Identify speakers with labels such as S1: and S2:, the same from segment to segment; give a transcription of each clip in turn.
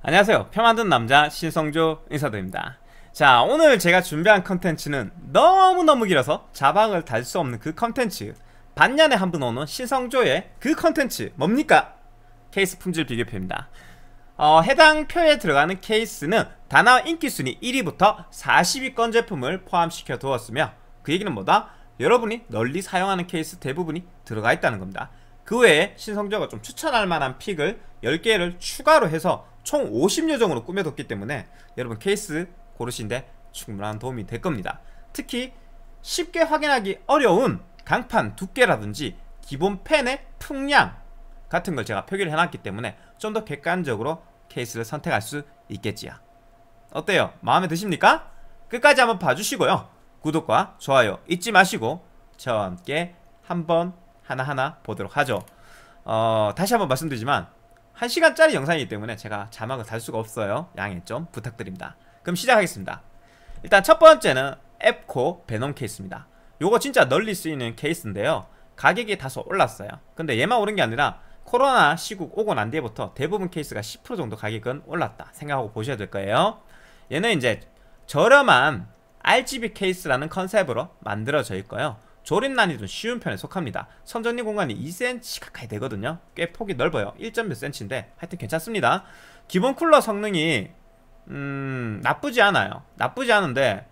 S1: 안녕하세요. 표 만든 남자 신성조 인사드립니다. 자, 오늘 제가 준비한 컨텐츠는 너무너무 길어서 자막을 달 수 없는 그 컨텐츠, 반년에 한 번 오는 신성조의 그 컨텐츠 뭡니까? 케이스 품질 비교표입니다. 해당 표에 들어가는 케이스는 다나 인기순위 1위부터 40위권 제품을 포함시켜 두었으며, 그 얘기는 뭐다? 여러분이 널리 사용하는 케이스 대부분이 들어가 있다는 겁니다. 그 외에 신성조가 좀 추천할 만한 픽을 10개를 추가로 해서 총 50요정으로 꾸며뒀기 때문에 여러분 케이스 고르시는데 충분한 도움이 될 겁니다. 특히 쉽게 확인하기 어려운 강판 두께라든지 기본 펜의 풍량 같은 걸 제가 표기를 해놨기 때문에 좀 더 객관적으로 케이스를 선택할 수 있겠지요. 어때요? 마음에 드십니까? 끝까지 한번 봐주시고요. 구독과 좋아요 잊지 마시고 저와 함께 한번 하나하나 보도록 하죠. 다시 한번 말씀드리지만 1시간짜리 영상이기 때문에 제가 자막을 달 수가 없어요. 양해 좀 부탁드립니다. 그럼 시작하겠습니다. 일단 첫 번째는 앱코 베놈 케이스입니다. 요거 진짜 널리 쓰이는 케이스인데요, 가격이 다소 올랐어요. 근데 얘만 오른 게 아니라 코로나 시국 오고 난 뒤부터 대부분 케이스가 10% 정도 가격은 올랐다 생각하고 보셔야 될 거예요. 얘는 이제 저렴한 RGB 케이스라는 컨셉으로 만들어져 있고요, 조립 난이도는 쉬운 편에 속합니다. 선전리 공간이 2cm 가까이 되거든요. 꽤 폭이 넓어요. 1몇 cm인데 하여튼 괜찮습니다. 기본 쿨러 성능이 나쁘지 않아요. 나쁘지 않은데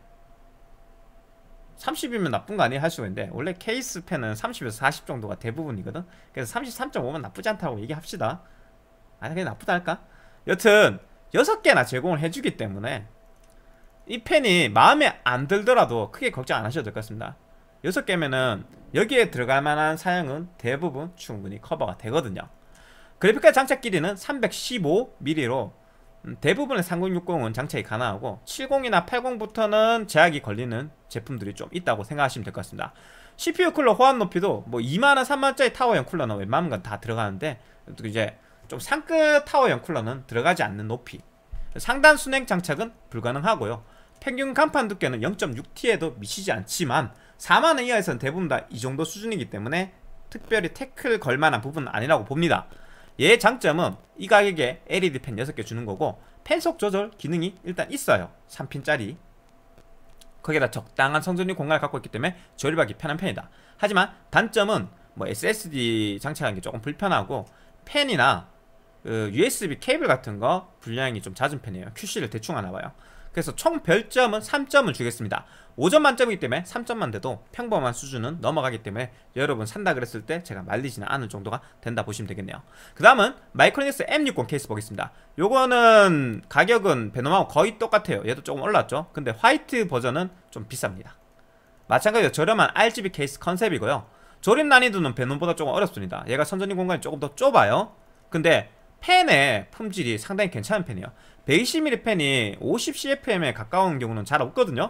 S1: 30이면 나쁜 거 아니에요 할 수가 있는데, 원래 케이스 펜은 30에서 40 정도가 대부분이거든. 그래서 33.5면 나쁘지 않다고 얘기합시다. 아니 그냥 나쁘다 할까? 여튼 6개나 제공을 해주기 때문에 이 펜이 마음에 안 들더라도 크게 걱정 안 하셔도 될 것 같습니다. 6개면은 여기에 들어갈 만한 사양은 대부분 충분히 커버가 되거든요. 그래픽카드 장착 길이는 315mm로 대부분의 3060은 장착이 가능하고 70이나 80부터는 제약이 걸리는 제품들이 좀 있다고 생각하시면 될 것 같습니다. CPU 쿨러 호환 높이도 뭐 2만원, 3만원짜리 타워형 쿨러는 웬만한 건 다 들어가는데, 이제 좀 상급 타워형 쿨러는 들어가지 않는 높이. 상단 순행 장착은 불가능하고요. 평균 간판 두께는 0.6T에도 미치지 않지만 4만원 이하에서는 대부분 다 이 정도 수준이기 때문에 특별히 태클 걸만한 부분은 아니라고 봅니다. 얘의 장점은 이 가격에 LED 펜 6개 주는 거고, 펜속 조절 기능이 일단 있어요. 3핀짜리. 거기에다 적당한 성전리 공간을 갖고 있기 때문에 조립하기 편한 편이다. 하지만 단점은 뭐 SSD 장착하는 게 조금 불편하고, 펜이나 USB 케이블 같은 거 분량이 좀 잦은 편이에요. QC를 대충 하나 봐요. 그래서 총 별점은 3점을 주겠습니다. 5점 만점이기 때문에 3점만 돼도 평범한 수준은 넘어가기 때문에 여러분 산다 그랬을 때 제가 말리지는 않을 정도가 된다 보시면 되겠네요. 그 다음은 마이크로닉스 M60 케이스 보겠습니다. 요거는 가격은 베놈하고 거의 똑같아요. 얘도 조금 올랐죠. 근데 화이트 버전은 좀 비쌉니다. 마찬가지로 저렴한 RGB 케이스 컨셉이고요. 조립 난이도는 베놈보다 조금 어렵습니다. 얘가 선전리 공간이 조금 더 좁아요. 근데 펜의 품질이 상당히 괜찮은 펜이에요. 120mm 펜이 50cfm에 가까운 경우는 잘 없거든요.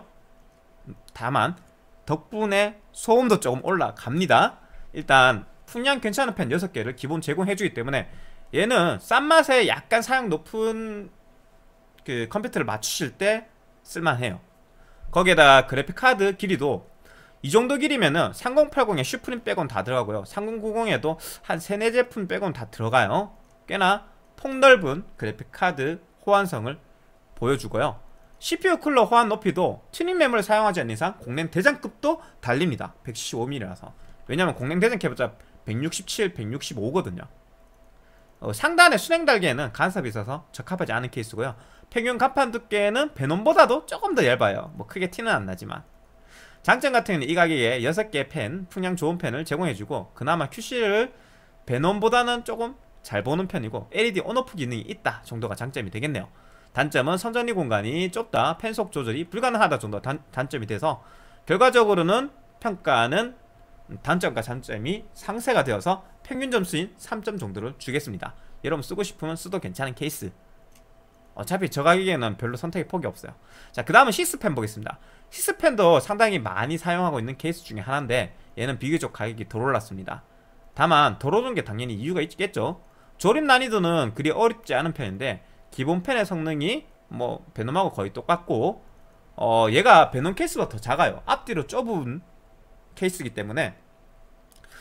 S1: 다만 덕분에 소음도 조금 올라갑니다. 일단 풍량 괜찮은 펜 6개를 기본 제공해주기 때문에 얘는 싼 맛에 약간 사양 높은 그 컴퓨터를 맞추실 때 쓸만해요. 거기에다 그래픽카드 길이도 이 정도 길이면은 3080에 슈프림 빼곤 다 들어가고요, 3090에도 한 3, 4제품 빼곤 다 들어가요. 꽤나 폭넓은 그래픽카드 호환성을 보여주고요. CPU 쿨러 호환 높이도 튜닝 메모를 사용하지 않는 이상 공랭 대장급도 달립니다. 175mm라서. 왜냐면 공랭 대장 해봤자 167, 165거든요. 상단의 순행 달기에는 간섭이 있어서 적합하지 않은 케이스고요. 평균 간판 두께는 베놈보다도 조금 더 얇아요. 뭐 크게 티는 안 나지만. 장점 같은 경우는 이 가격에 6개 펜, 풍량 좋은 펜을 제공해주고, 그나마 QC를 베놈보다는 조금 잘 보는 편이고 LED 온오프 기능이 있다 정도가 장점이 되겠네요. 단점은 선전리 공간이 좁다, 펜속 조절이 불가능하다 정도 단점이 돼서 결과적으로는 평가는 단점과 장점이 상쇄가 되어서 평균 점수인 3점 정도를 주겠습니다. 여러분 쓰고 싶으면 써도 괜찮은 케이스. 어차피 저 가격에는 별로 선택의 폭이 없어요. 자, 그 다음은 시스펜 보겠습니다. 시스펜도 상당히 많이 사용하고 있는 케이스 중에 하나인데 얘는 비교적 가격이 덜 올랐습니다. 다만 덜 오른 게 당연히 이유가 있겠죠. 조립 난이도는 그리 어렵지 않은 편인데 기본 펜의 성능이 뭐 베놈하고 거의 똑같고, 얘가 베놈 케이스보다 더 작아요. 앞뒤로 좁은 케이스이기 때문에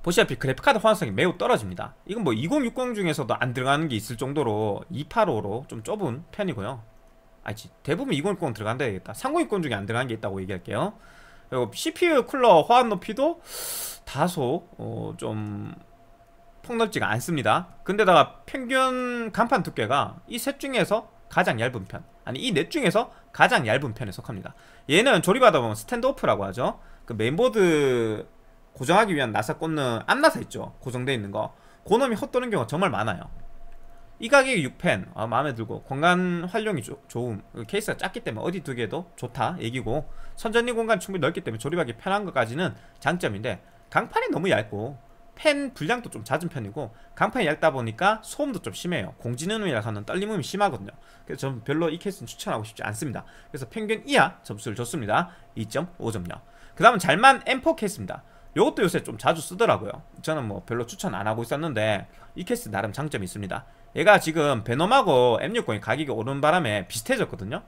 S1: 보시다시피 그래픽카드 호환성이 매우 떨어집니다. 이건 뭐 2060 중에서도 안 들어가는 게 있을 정도로 285로 좀 좁은 편이고요. 아니지, 대부분 2060 들어간다 해야겠다. 3060 중에 안 들어가는 게 있다고 얘기할게요. 그리고 CPU 쿨러 호환 높이도 다소 좀 폭넓지가 않습니다. 근데다가 평균 간판 두께가 이 셋 중에서 가장 얇은 편, 아니 이 넷 중에서 가장 얇은 편에 속합니다. 얘는 조립하다 보면 스탠드오프라고 하죠. 그 메인보드 고정하기 위한 나사 꽂는 앞나사 있죠, 고정되어 있는 거. 그놈이 헛도는 경우가 정말 많아요. 이 가격에 6펜 마음에 들고 공간 활용이 좋음. 케이스가 작기 때문에 어디 두개도 좋다 얘기고, 선전리 공간 충분히 넓기 때문에 조립하기 편한 것까지는 장점인데, 강판이 너무 얇고 펜 분량도 좀 잦은 편이고, 강판이 얇다 보니까 소음도 좀 심해요. 공진음이라서는 떨림음이 심하거든요. 그래서 저는 별로 이 케이스는 추천하고 싶지 않습니다. 그래서 평균 이하 점수를 줬습니다. 2.5점요 그 다음은 잘만 M4 케이스입니다. 요것도 요새 좀 자주 쓰더라고요. 저는 뭐 별로 추천 안 하고 있었는데 이 케이스 나름 장점이 있습니다. 얘가 지금 베놈하고 M60이 가격이 오른 바람에 비슷해졌거든요.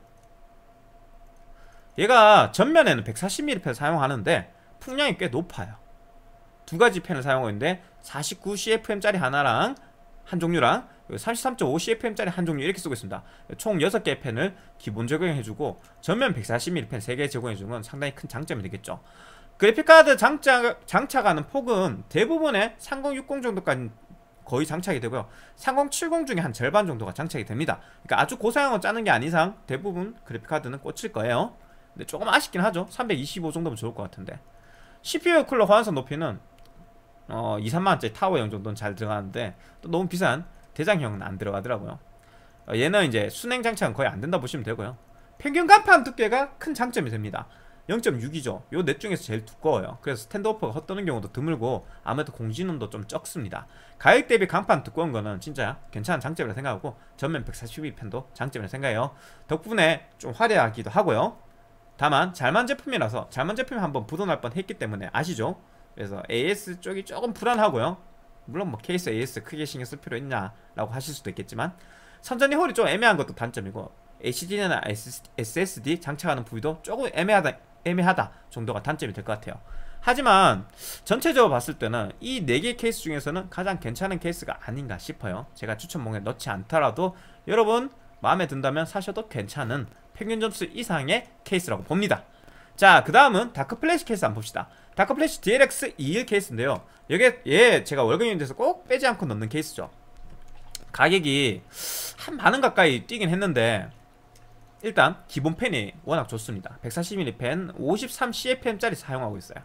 S1: 얘가 전면에는 140mm 펜을 사용하는데 풍량이 꽤 높아요. 두 가지 펜을 사용하고 있는데 49CFM짜리 하나랑 한 종류랑 33.5CFM짜리 한 종류 이렇게 쓰고 있습니다. 총 6개의 펜을 기본 적용해주고 전면 140mm 펜 3개 제공해주는 건 상당히 큰 장점이 되겠죠. 그래픽카드 장착하는 폭은 대부분의 3060 정도까지 거의 장착이 되고요. 3070 중에 한 절반 정도가 장착이 됩니다. 그러니까 아주 고사양을 짜는 게 아닌 이상 대부분 그래픽카드는 꽂힐 거예요. 근데 조금 아쉽긴 하죠. 325 정도면 좋을 것 같은데. CPU 쿨러 호환성 높이는 2, 3만원짜리 타워형 정도는 잘 들어가는데 또 너무 비싼 대장형은 안 들어가더라고요. 얘는 이제 순행 장착은 거의 안 된다 보시면 되고요. 평균 간판 두께가 큰 장점이 됩니다. 0.6이죠. 요 넷 중에서 제일 두꺼워요. 그래서 스탠드오프가 헛도는 경우도 드물고 아무래도 공진음도 좀 적습니다. 가격 대비 간판 두꺼운 거는 진짜 괜찮은 장점이라 생각하고 전면 142 펜도 장점이라 생각해요. 덕분에 좀 화려하기도 하고요. 다만 잘만 제품이라서, 잘만 제품이 한번 부도날 뻔 했기 때문에 아시죠? 그래서 AS 쪽이 조금 불안하고요. 물론 뭐 케이스 AS 크게 신경 쓸 필요 있냐 라고 하실 수도 있겠지만, 선전이 홀이 좀 애매한 것도 단점이고, HD나 SSD 장착하는 부위도 조금 애매하다 정도가 단점이 될 것 같아요. 하지만 전체적으로 봤을 때는 이 4개 케이스 중에서는 가장 괜찮은 케이스가 아닌가 싶어요. 제가 추천목에 넣지 않더라도 여러분 마음에 든다면 사셔도 괜찮은 평균 점수 이상의 케이스라고 봅니다. 자, 그 다음은 다크플래시 케이스 한번 봅시다. 다크플래시 DLX 21 케이스인데요, 얘 제가 월급인 데서 꼭 빼지 않고 넣는 케이스죠. 가격이 한 만원 가까이 뛰긴 했는데 일단 기본 펜이 워낙 좋습니다. 140mm 펜 53CFM짜리 사용하고 있어요.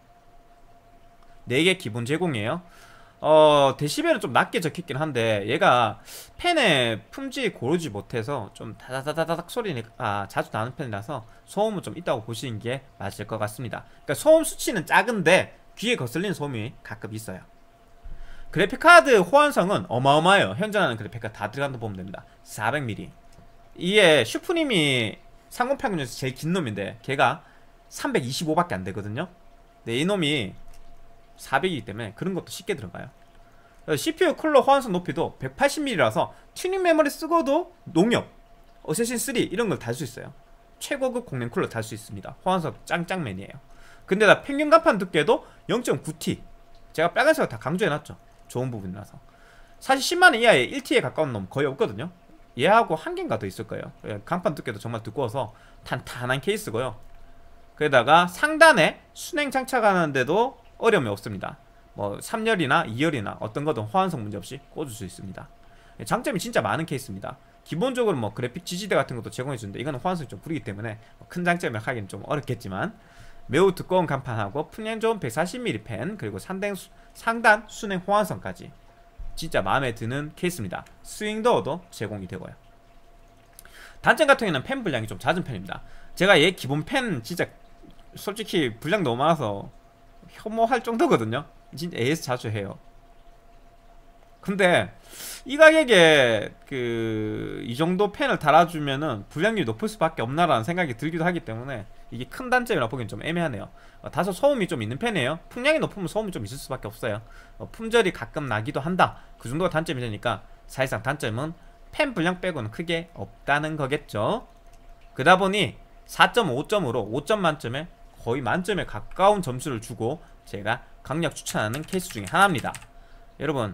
S1: 4개 기본 제공이에요. 데시벨은 좀 낮게 적혀있긴 한데 얘가 펜의 품질이 고르지 못해서 좀 다다다다닥 소리가 자주 나는 편이라서 소음은 좀 있다고 보시는 게 맞을 것 같습니다. 그러니까 소음 수치는 작은데 귀에 거슬리는 소음이 가끔 있어요. 그래픽카드 호환성은 어마어마해요. 현존하는 그래픽카드 다 들어간다 보면 됩니다. 400mm. 이게 슈프림이 상공평균 중에서 제일 긴 놈인데 걔가 325밖에 안 되거든요. 근데 이놈이 400이기 때문에 그런 것도 쉽게 들어가요. CPU 쿨러 호환성 높이도 180mm라서 튜닝 메모리 쓰고도 농협, 어쌔신3 이런 걸 달 수 있어요. 최고급 공랭 쿨러 달 수 있습니다. 호환성 짱짱맨이에요. 근데 나 평균 간판 두께도 0.9T, 제가 빨간색을 다 강조해놨죠. 좋은 부분이라서. 사실 10만원 이하의 1T에 가까운 놈 거의 없거든요. 얘하고 한 개인가 더 있을 거예요. 간판 두께도 정말 두꺼워서 탄탄한 케이스고요. 게다가 상단에 순행 장착하는데도 어려움이 없습니다. 뭐 3열이나 2열이나 어떤 거든 호환성 문제없이 꽂을 수 있습니다. 장점이 진짜 많은 케이스입니다. 기본적으로 뭐 그래픽 지지대 같은 것도 제공해주는데 이거는 호환성이 좀 구리기 때문에 큰 장점을 하기는 좀 어렵겠지만, 매우 두꺼운 간판하고 풍량 좋은 140mm 펜, 그리고 상단 순행 호환성까지 진짜 마음에 드는 케이스입니다. 스윙도어도 제공이 되고요. 단점 같은 경우는 펜 분량이 좀 잦은 편입니다. 제가 얘 기본 펜 진짜 솔직히 분량 너무 많아서 혐오할 정도거든요. 진짜 AS 자주 해요. 근데 이 가격에 이 정도 펜을 달아주면은 분량률이 높을 수밖에 없나라는 생각이 들기도 하기 때문에 이게 큰 단점이라 보기엔 좀 애매하네요. 다소 소음이 좀 있는 편이에요. 풍량이 높으면 소음이 좀 있을 수밖에 없어요. 품절이 가끔 나기도 한다, 그 정도가 단점이 되니까 사실상 단점은 펜 분량 빼고는 크게 없다는 거겠죠. 그러다 보니 4.5점으로 5점 만점에 거의 만점에 가까운 점수를 주고 제가 강력 추천하는 케이스 중에 하나입니다. 여러분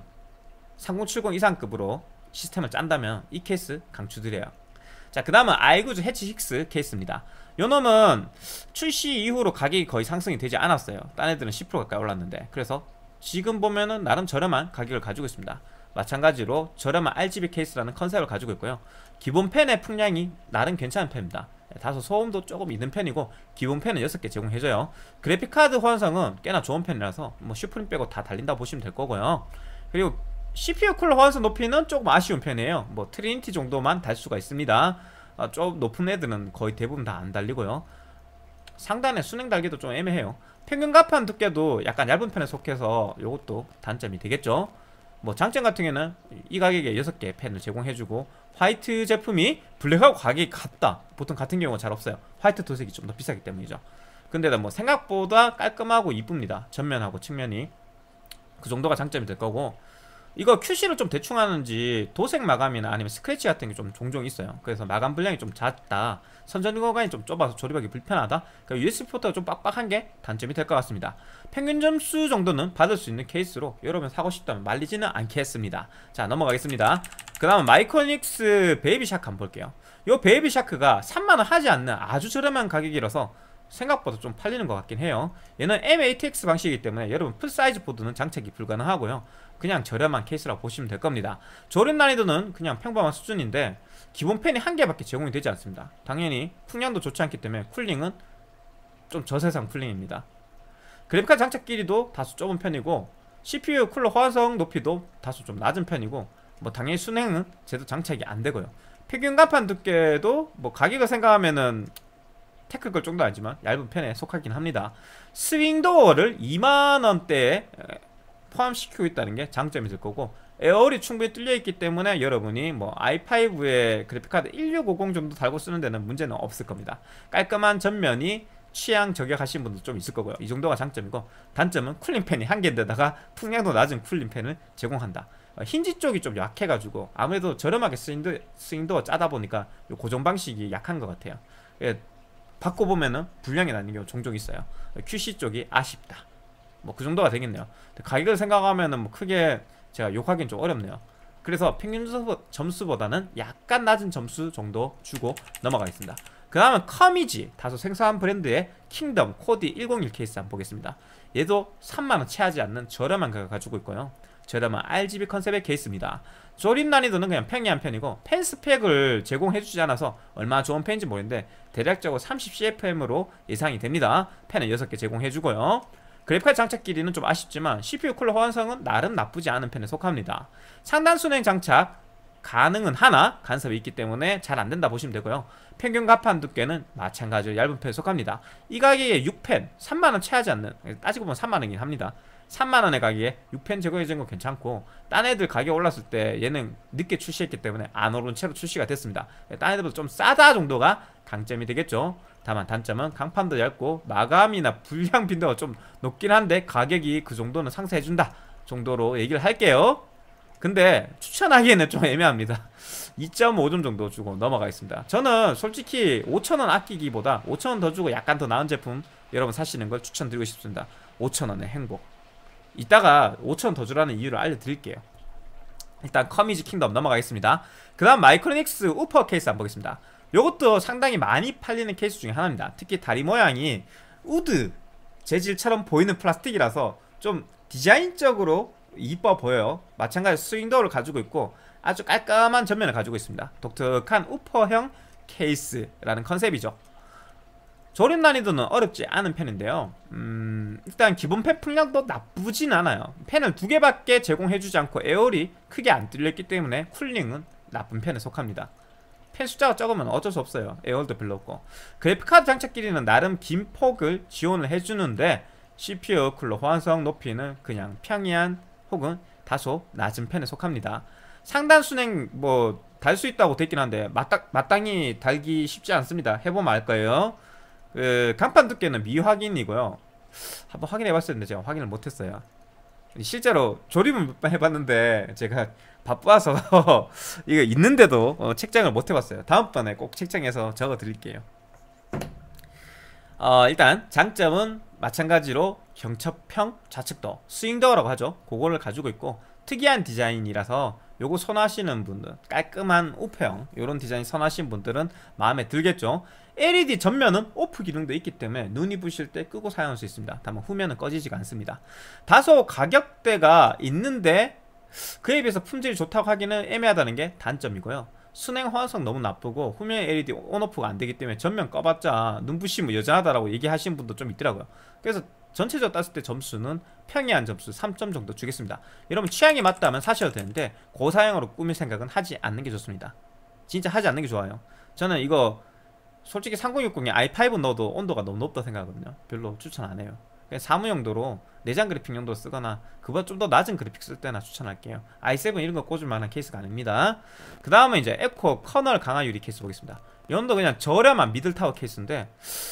S1: 3070 이상급으로 시스템을 짠다면 이 케이스 강추드려요. 자, 그 다음은 아이구즈 해치6 케이스입니다. 요 놈은 출시 이후로 가격이 거의 상승이 되지 않았어요. 딴 애들은 10% 가까이 올랐는데, 그래서 지금 보면은 나름 저렴한 가격을 가지고 있습니다. 마찬가지로 저렴한 RGB 케이스라는 컨셉을 가지고 있고요. 기본 펜의 풍량이 나름 괜찮은 펜입니다. 다소 소음도 조금 있는 편이고 기본 펜은 6개 제공해줘요. 그래픽카드 호환성은 꽤나 좋은 편이라서 뭐 슈프림 빼고 다 달린다 보시면 될 거고요. 그리고 CPU 쿨러 호환성 높이는 조금 아쉬운 편이에요. 뭐 트리니티 정도만 달 수가 있습니다. 좀 높은 애들은 거의 대부분 다 안 달리고요. 상단에 순행 달기도 좀 애매해요. 평균 가판 두께도 약간 얇은 편에 속해서 이것도 단점이 되겠죠. 뭐 장점 같은 경우는 이 가격에 6개 펜을 제공해주고, 화이트 제품이 블랙하고 가격이 같다. 보통 같은 경우가 잘 없어요. 화이트 도색이 좀 더 비싸기 때문이죠. 근데 뭐 생각보다 깔끔하고 이쁩니다. 전면하고 측면이. 그 정도가 장점이 될 거고, 이거 QC를 좀 대충 하는지 도색 마감이나 아니면 스크래치 같은 게 좀 종종 있어요. 그래서 마감 분량이 좀 작다, 선전 공간이 좀 좁아서 조립하기 불편하다, 그러니까 USB 포트가 좀 빡빡한 게 단점이 될 것 같습니다. 평균 점수 정도는 받을 수 있는 케이스로 여러분 사고 싶다면 말리지는 않겠습니다. 자, 넘어가겠습니다. 그 다음은 마이크로닉스 베이비샤크 한번 볼게요. 요 베이비샤크가 3만원 하지 않는 아주 저렴한 가격이라서 생각보다 좀 팔리는 것 같긴 해요. 얘는 M-ATX 방식이기 때문에 여러분 풀사이즈 보드는 장착이 불가능하고요. 그냥 저렴한 케이스라고 보시면 될 겁니다. 조립 난이도는 그냥 평범한 수준인데 기본 팬이 한 개밖에 제공이 되지 않습니다. 당연히 풍량도 좋지 않기 때문에 쿨링은 좀 저세상 쿨링입니다. 그래픽카드 장착 길이도 다소 좁은 편이고 CPU 쿨러 호환성 높이도 다소 좀 낮은 편이고, 뭐 당연히 순행은 제대로 장착이 안 되고요. 평균 가판 두께도 뭐 가격을 생각하면은 테크걸 정도 아니지만 얇은 편에 속하긴 합니다. 스윙도어를 2만원대에 포함시키고 있다는 게 장점이 될 거고, 에어홀이 충분히 뚫려있기 때문에 여러분이 뭐 i5에 그래픽카드 1650 정도 달고 쓰는 데는 문제는 없을 겁니다. 깔끔한 전면이 취향 저격하시는 분도 좀 있을 거고요. 이 정도가 장점이고, 단점은 쿨링팬이 한 개인데다가 풍량도 낮은 쿨링팬을 제공한다. 힌지 쪽이 좀 약해가지고 아무래도 저렴하게 스윙도어 짜다 보니까 요 고정 방식이 약한 것 같아요. 바꿔보면은 불량이 나는 경우 종종 있어요. QC 쪽이 아쉽다. 뭐 그 정도가 되겠네요. 가격을 생각하면은 뭐 크게 제가 욕하기는 좀 어렵네요. 그래서 평균 점수보다는 약간 낮은 점수 정도 주고 넘어가겠습니다. 그 다음은 커미지, 다소 생소한 브랜드의 킹덤 코디 101 케이스 한번 보겠습니다. 얘도 3만원 채하지 않는 저렴한 가격을 가지고 있고요. 저렴한 RGB 컨셉의 케이스입니다. 조립 난이도는 그냥 평이한 편이고 펜 스펙을 제공해주지 않아서 얼마나 좋은 펜인지 모르겠는데 대략적으로 30CFM으로 예상이 됩니다. 펜은 6개 제공해주고요. 그래픽카드 장착 길이는 좀 아쉽지만 CPU 쿨러 호환성은 나름 나쁘지 않은 편에 속합니다. 상단 순행 장착 가능은 하나 간섭이 있기 때문에 잘 안된다 보시면 되고요. 평균 가판 두께는 마찬가지로 얇은 편에 속합니다. 이 가격에 6펜 3만원 채하지 않는, 따지고 보면 3만원이긴 합니다. 3만원의 가격에 6펜 제공해준 건 괜찮고, 딴 애들 가격 올랐을 때 얘는 늦게 출시했기 때문에 안 오른 채로 출시가 됐습니다. 딴 애들보다 좀 싸다 정도가 강점이 되겠죠. 다만 단점은 강판도 얇고 마감이나 불량 빈도가 좀 높긴 한데 가격이 그 정도는 상쇄해준다 정도로 얘기를 할게요. 근데 추천하기에는 좀 애매합니다. 2.5점 정도 주고 넘어가겠습니다. 저는 솔직히 5,000원 아끼기보다 5,000원 더 주고 약간 더 나은 제품 여러분 사시는 걸 추천드리고 싶습니다. 5,000원의 행복. 이따가 5,000원 더 주라는 이유를 알려드릴게요. 일단 커미지 킹덤 넘어가겠습니다. 그 다음 마이크로닉스 우퍼 케이스 한번 보겠습니다. 요것도 상당히 많이 팔리는 케이스 중에 하나입니다. 특히 다리 모양이 우드 재질처럼 보이는 플라스틱이라서 좀 디자인적으로 이뻐 보여요. 마찬가지로 스윙도어를 가지고 있고 아주 깔끔한 전면을 가지고 있습니다. 독특한 우퍼형 케이스라는 컨셉이죠. 조립 난이도는 어렵지 않은 편인데요. 일단 기본 펜 풍량도 나쁘진 않아요. 펜을 2개밖에 제공해주지 않고 에어홀이 크게 안 뚫렸기 때문에 쿨링은 나쁜 편에 속합니다. 펜 숫자가 적으면 어쩔 수 없어요. 에어홀도 별로 없고. 그래픽카드 장착 길이는 나름 긴 폭을 지원을 해주는데 CPU 쿨러 호환성 높이는 그냥 평이한 혹은 다소 낮은 편에 속합니다. 상단 순행 뭐 달 수 있다고 되긴 한데 마땅히 달기 쉽지 않습니다. 해보면 알 거예요. 강판 두께는 미확인이고요. 한번 확인해봤을 텐데 제가 확인을 못했어요. 실제로 조립은 몇 번 해봤는데 제가 바빠서 이거 있는데도 책장을 못해봤어요. 다음번에 꼭 책장에서 적어드릴게요. 일단 장점은 마찬가지로 경첩형 좌측도 스윙도어라고 하죠. 그거를 가지고 있고 특이한 디자인이라서 요거 선호하시는 분들, 깔끔한 우표형 요런 디자인 선호하시는 분들은 마음에 들겠죠. LED 전면은 오프 기능도 있기 때문에 눈이 부실 때 끄고 사용할 수 있습니다. 다만 후면은 꺼지지가 않습니다. 다소 가격대가 있는데 그에 비해서 품질이 좋다고 하기는 애매하다는 게 단점이고요. 순행 호환성 너무 나쁘고 후면 LED 온오프가 안 되기 때문에 전면 꺼봤자 눈부시면 여전하다라고 얘기하시는 분도 좀 있더라고요. 그래서 전체적으로 땄을 때 점수는 평이한 점수 3점 정도 주겠습니다. 여러분 취향이 맞다면 사셔도 되는데 고사양으로 꾸밀 생각은 하지 않는 게 좋습니다. 진짜 하지 않는 게 좋아요. 저는 이거 솔직히 3060에 i5 넣어도 온도가 너무 높다 생각하거든요. 별로 추천 안 해요. 그냥 사무 용도로 내장 그래픽 용도로 쓰거나 그보다 좀 더 낮은 그래픽 쓸 때나 추천할게요. i7 이런 거 꽂을 만한 케이스가 아닙니다. 그 다음에 이제 에코 커널 강화 유리 케이스 보겠습니다. 이건도 그냥 저렴한 미들타워 케이스인데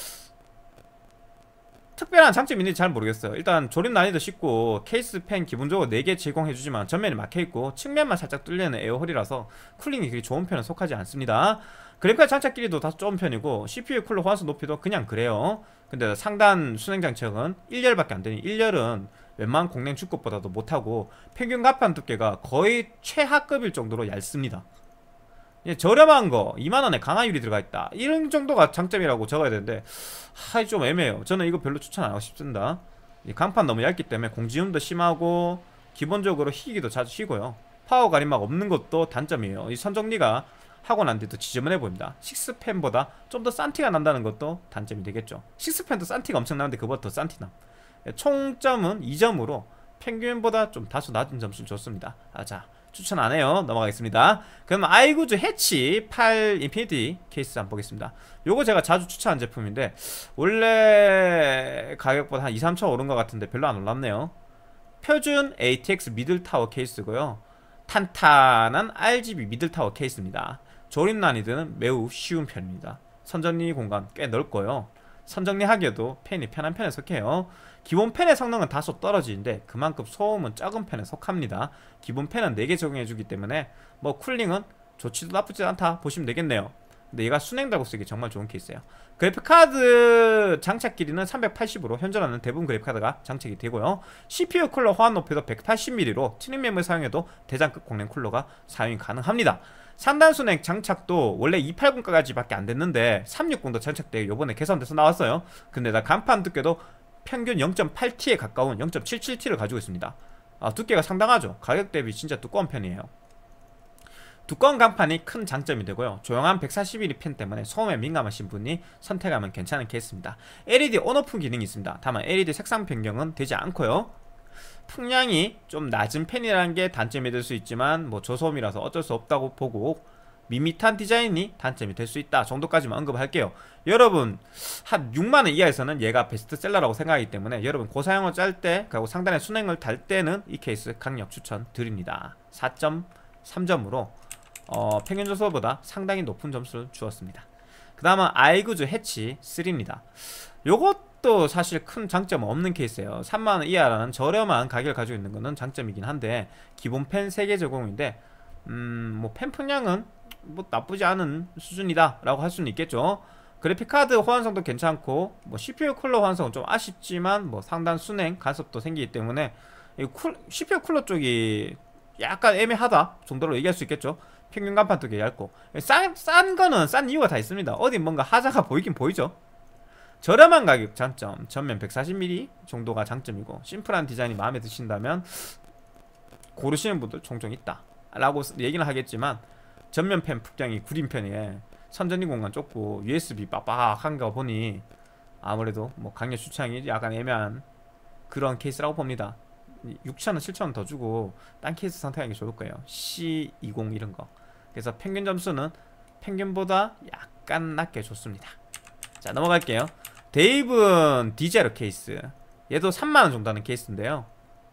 S1: 특별한 장점이 있는지 잘 모르겠어요. 일단 조립 난이도 쉽고 케이스 팬 기본적으로 4개 제공해주지만 전면이 막혀있고 측면만 살짝 뚫리는 에어홀이라서 쿨링이 그렇게 좋은 편에 속하지 않습니다. 그래픽카드 장착 길이도 다소 좁은 편이고 CPU 쿨러 호환수 높이도 그냥 그래요. 근데 상단 순행 장착은 1열밖에 안 되니 1열은 웬만한 공랭 주급보다도 못하고 평균 갑판 두께가 거의 최하급일 정도로 얇습니다. 저렴한 거 2만원에 강화유리 들어가 있다 이런 정도가 장점이라고 적어야 되는데 좀 애매해요. 저는 이거 별로 추천 안 하고 싶습니다. 강판 너무 얇기 때문에 공지음도 심하고 기본적으로 희기도 자주 쉬고요. 파워 가림막 없는 것도 단점이에요. 이 선정리가 하고 난 뒤도 지저분해 보입니다. 식스펜보다 좀 더 싼 티가 난다는 것도 단점이 되겠죠. 식스펜도 싼 티가 엄청 나는데 그보다 더 싼 티남. 총점은 2점으로 평균보다 좀 다소 낮은 점수를 줬습니다. 자, 추천 안 해요. 넘어가겠습니다. 그럼 아이구즈 해치 8 인피니티 케이스 한번 보겠습니다. 요거 제가 자주 추천한 제품인데 원래 가격보다 한 2-3천 오른 것 같은데 별로 안 올랐네요. 표준 ATX 미들타워 케이스고요. 탄탄한 RGB 미들타워 케이스입니다. 조립 난이도는 매우 쉬운 편입니다. 선정리 공간 꽤 넓고요. 선정리하기에도 펜이 편한 편에 속해요. 기본 펜의 성능은 다소 떨어지는데 그만큼 소음은 적은 편에 속합니다. 기본 펜은 4개 적용해주기 때문에 뭐 쿨링은 좋지도 나쁘지 않다 보시면 되겠네요. 근데 얘가 순행 달고 쓰기 정말 좋은 케이스예요. 그래픽카드 장착 길이는 380으로 현존하는 대부분 그래픽카드가 장착이 되고요. CPU 쿨러 호환 높이도 180mm로 튜닝 메모리 사용해도 대장급 공랭 쿨러가 사용이 가능합니다. 상단 순행 장착도 원래 280까지 밖에 안 됐는데 360도 장착되어 요번에 개선돼서 나왔어요. 근데 나 간판 두께도 평균 0.8T에 가까운 0.77T를 가지고 있습니다. 두께가 상당하죠. 가격 대비 진짜 두꺼운 편이에요. 두꺼운 강판이 큰 장점이 되고요. 조용한 141mm 펜 때문에 소음에 민감하신 분이 선택하면 괜찮은 케이스입니다. LED 온오프 기능이 있습니다. 다만 LED 색상 변경은 되지 않고요. 풍량이 좀 낮은 펜이라는 게 단점이 될 수 있지만 뭐 저소음이라서 어쩔 수 없다고 보고 밋밋한 디자인이 단점이 될 수 있다 정도까지만 언급할게요. 여러분 한 6만원 이하에서는 얘가 베스트셀러라고 생각하기 때문에 여러분 고사양을 짤 때 그리고 상단에 순행을 달 때는 이 케이스 강력 추천 드립니다. 4.3점으로 평균 점수보다 상당히 높은 점수를 주었습니다. 그 다음은 아이구즈 해치 3입니다. 요것도 사실 큰 장점은 없는 케이스예요. 3만원 이하라는 저렴한 가격을 가지고 있는 거는 장점이긴 한데 기본 펜 3개 제공인데 뭐 펜 풍량은 뭐 나쁘지 않은 수준이다 라고 할 수는 있겠죠. 그래픽카드 호환성도 괜찮고 뭐 CPU 쿨러 호환성은 좀 아쉽지만 뭐 상단 순행 간섭도 생기기 때문에 CPU 쿨러 쪽이 약간 애매하다 정도로 얘기할 수 있겠죠. 평균 간판 두께 얇고 싼 거는 싼 이유가 다 있습니다. 어디 뭔가 하자가 보이긴 보이죠. 저렴한 가격 장점, 전면 140mm 정도가 장점이고 심플한 디자인이 마음에 드신다면 고르시는 분들 종종 있다 라고 얘기는 하겠지만 전면 펜 풍량이 구린 편이에 선전리 공간 좁고 USB 빡빡한 거 보니 아무래도 뭐 강력 추천이 약간 애매한 그런 케이스라고 봅니다. 6,000원, 7,000원 더 주고 딴 케이스 선택하는 게 좋을 거예요. C20 이런 거. 그래서 평균 점수는 평균보다 약간 낮게 줬습니다. 자, 넘어갈게요. 데이븐 디제로 케이스. 얘도 3만원 정도 하는 케이스인데요.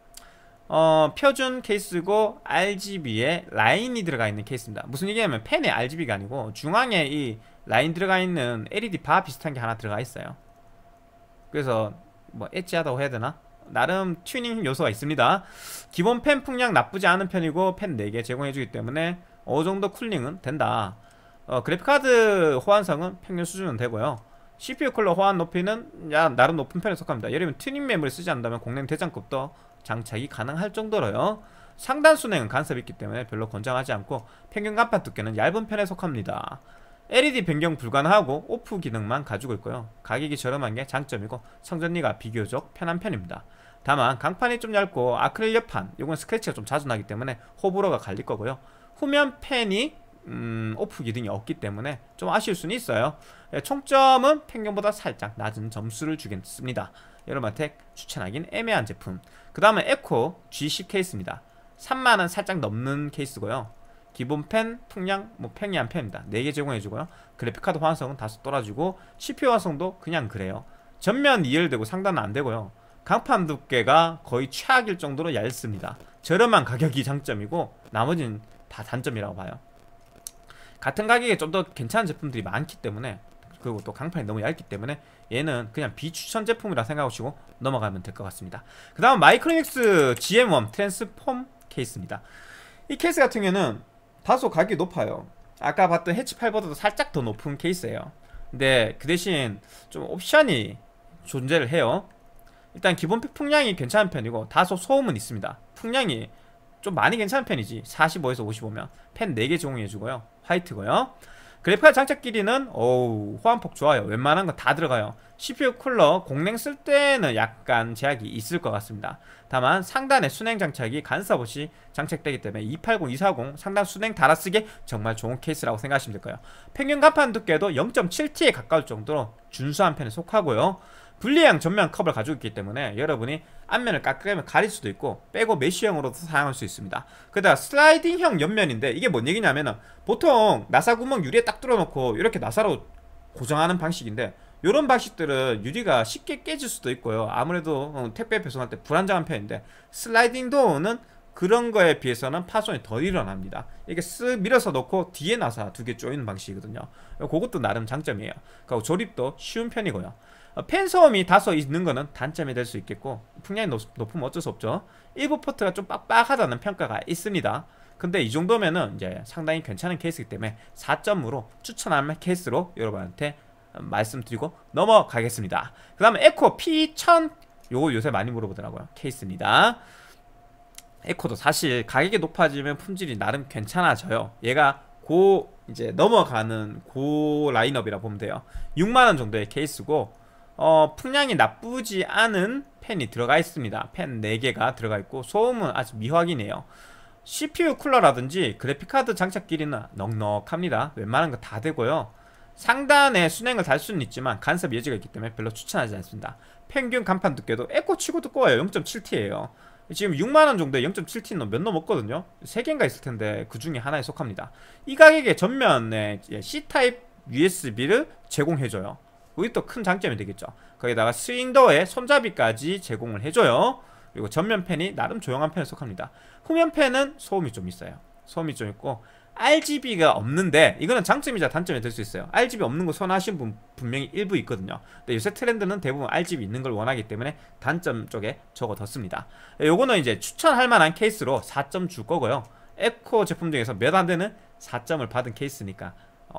S1: 표준 케이스고 RGB에 라인이 들어가 있는 케이스입니다. 무슨 얘기냐면 펜에 RGB가 아니고 중앙에 이 라인 들어가 있는 LED 바 비슷한 게 하나 들어가 있어요. 그래서 뭐 엣지하다고 해야 되나? 나름 튜닝 요소가 있습니다. 기본 펜 풍량 나쁘지 않은 편이고 펜 4개 제공해주기 때문에 어느정도 쿨링은 된다. 그래픽카드 호환성은 평균 수준은 되고요. CPU 쿨러 호환 높이는 나름 높은 편에 속합니다. 예를 들면 튜닝 메모리 쓰지 않는다면 공랭 대장급도 장착이 가능할 정도로요. 상단 순행은 간섭이 있기 때문에 별로 권장하지 않고 평균 간판 두께는 얇은 편에 속합니다. LED 변경 불가능하고 오프 기능만 가지고 있고요. 가격이 저렴한 게 장점이고 성전리가 비교적 편한 편입니다. 다만 강판이 좀 얇고 아크릴 옆판, 요건 스크래치가 좀 자주 나기 때문에 호불호가 갈릴 거고요. 후면 팬이 오프 기능이 없기 때문에 좀 아쉬울 수는 있어요. 총점은 평균보다 살짝 낮은 점수를 주겠습니다. 여러분한테 추천하긴 애매한 제품. 그 다음은 에코 G10 케이스입니다. 3만원 살짝 넘는 케이스고요. 기본 펜, 풍량, 평이한 펜입니다. 4개 제공해주고요. 그래픽카드 호환성은 다소 떨어지고 CPU 호환성도 그냥 그래요. 전면 2열 되고 상단은 안되고요. 강판 두께가 거의 최악일 정도로 얇습니다. 저렴한 가격이 장점이고 나머지는 다 단점이라고 봐요. 같은 가격에 좀 더 괜찮은 제품들이 많기 때문에, 그리고 또 강판이 너무 얇기 때문에 얘는 그냥 비추천 제품이라 생각하시고 넘어가면 될 것 같습니다. 그 다음 마이크로닉스 GM1 트랜스폼 케이스입니다. 이 케이스 같은 경우는 다소 가격이 높아요. 아까 봤던 해치8보다도 살짝 더 높은 케이스예요. 근데 그 대신 좀 옵션이 존재를 해요. 일단 기본 풍량이 괜찮은 편이고 다소 소음은 있습니다. 풍량이 좀 많이 괜찮은 편이지. 45에서 55면 펜 4개 제공해주고요. 화이트고요. 그래픽카드 장착 길이는 호환폭 좋아요. 웬만한 거 다 들어가요. CPU 쿨러 공랭 쓸 때는 약간 제약이 있을 것 같습니다. 다만 상단에 순행 장착이 간섭 없이 장착되기 때문에 280, 240 상단 순행 달아쓰기 정말 좋은 케이스라고 생각하시면 될 거예요. 평균 간판 두께도 0.7T에 가까울 정도로 준수한 편에 속하고요. 분리형 전면 컵을 가지고 있기 때문에 여러분이 앞면을 깎으면 가릴 수도 있고 빼고 메쉬형으로도 사용할 수 있습니다. 그다음 슬라이딩형 옆면인데 이게 뭔 얘기냐면은 보통 나사 구멍 유리에 딱 뚫어놓고 이렇게 나사로 고정하는 방식인데, 요런 방식들은 유리가 쉽게 깨질 수도 있고요. 아무래도 택배 배송할 때 불안정한 편인데, 슬라이딩 도어는 그런 거에 비해서는 파손이 덜 일어납니다. 이게 쓱 밀어서 넣고 뒤에 나사 2개 조이는 방식이거든요. 그것도 나름 장점이에요. 그리고 조립도 쉬운 편이고요. 펜 소음이 다소 있는 거는 단점이 될 수 있겠고, 풍량이 높으면 어쩔 수 없죠. 일부 포트가 좀 빡빡하다는 평가가 있습니다. 근데 이 정도면은 이제 상당히 괜찮은 케이스이기 때문에 4점으로 추천하는 케이스로 여러분한테 말씀드리고 넘어가겠습니다. 그 다음에 에코 P1000, 요거 요새 많이 물어보더라고요. 케이스입니다. 에코도 사실 가격이 높아지면 품질이 나름 괜찮아져요. 얘가 이제 넘어가는 라인업이라 보면 돼요. 6만원 정도의 케이스고, 풍량이 나쁘지 않은 펜이 들어가 있습니다. 펜 4개가 들어가 있고 소음은 아주 미확이네요. CPU 쿨러라든지 그래픽카드 장착 길이는 넉넉합니다. 웬만한 거 다 되고요. 상단에 순행을 달 수는 있지만 간섭 예지가 있기 때문에 별로 추천하지 않습니다. 평균 간판 두께도 에코 치고 두꺼워요. 0.7T예요 지금 6만원 정도에 0.7T는 몇 넘었거든요. 3개인가 있을 텐데 그 중에 하나에 속합니다. 이 가격에 전면에 C타입 USB를 제공해줘요. 이게 또 큰 장점이 되겠죠. 거기다가 스윙도어에 손잡이까지 제공을 해줘요. 그리고 전면 펜이 나름 조용한 편에 속합니다. 후면 펜은 소음이 좀 있어요. 소음이 좀 있고 RGB가 없는데, 이거는 장점이자 단점이 될 수 있어요. RGB 없는 거 선호하시는 분 분명히 일부 있거든요. 근데 요새 트렌드는 대부분 RGB 있는 걸 원하기 때문에 단점 쪽에 적어뒀습니다. 요거는 이제 추천할 만한 케이스로 4점 줄 거고요. 에코 제품 중에서 몇 안 되는 4점을 받은 케이스니까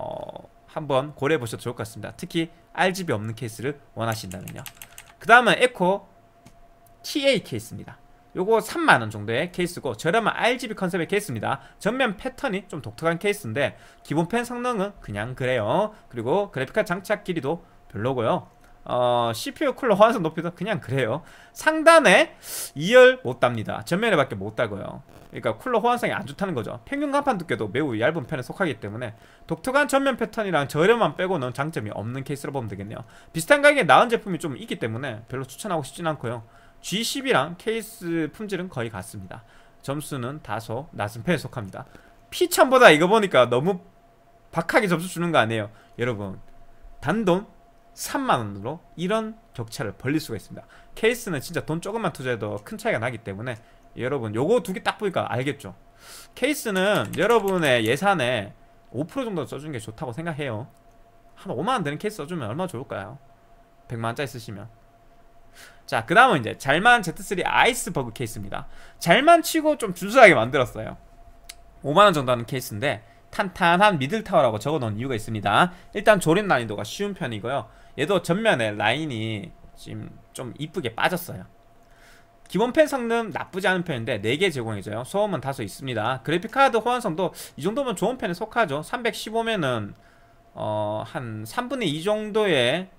S1: 한번 고려해 보셔도 좋을 것 같습니다. 특히 RGB 없는 케이스를 원하신다면요. 그 다음은 에코 TA 케이스입니다. 요거 3만원 정도의 케이스고 저렴한 RGB 컨셉의 케이스입니다. 전면 패턴이 좀 독특한 케이스인데 기본 펜 성능은 그냥 그래요. 그리고 그래픽카드 장착 길이도 별로고요. CPU 쿨러 호환성 높이도 그냥 그래요. 상단에 2열 못 답니다. 전면에 밖에 못 달고요. 그러니까 쿨러 호환성이 안 좋다는 거죠. 평균 간판 두께도 매우 얇은 편에 속하기 때문에 독특한 전면 패턴이랑 저렴함 빼고는 장점이 없는 케이스로 보면 되겠네요. 비슷한 가격에 나은 제품이 좀 있기 때문에 별로 추천하고 싶진 않고요. G10이랑 케이스 품질은 거의 같습니다. 점수는 다소 낮은 편에 속합니다. P1000보다 이거 보니까 너무 박하게 점수 주는 거 아니에요. 여러분, 단돈 3만원으로 이런 격차를 벌릴 수가 있습니다. 케이스는 진짜 돈 조금만 투자해도 큰 차이가 나기 때문에 여러분 요거 2개 딱 보니까 알겠죠. 케이스는 여러분의 예산에 5% 정도 써주는 게 좋다고 생각해요. 한 5만원 되는 케이스 써주면 얼마나 좋을까요? 100만원짜리 쓰시면. 자, 그 다음은 이제 잘만 Z3 아이스버그 케이스입니다. 잘만 치고 좀 준수하게 만들었어요. 5만원 정도 하는 케이스인데 탄탄한 미들타워라고 적어놓은 이유가 있습니다. 일단 조립 난이도가 쉬운 편이고요. 얘도 전면에 라인이 지금 좀 이쁘게 빠졌어요. 기본 펜 성능 나쁘지 않은 편인데 4개 제공해줘요. 소음은 다소 있습니다. 그래픽카드 호환성도 이 정도면 좋은 편에 속하죠. 315면은 한 3분의 2 정도의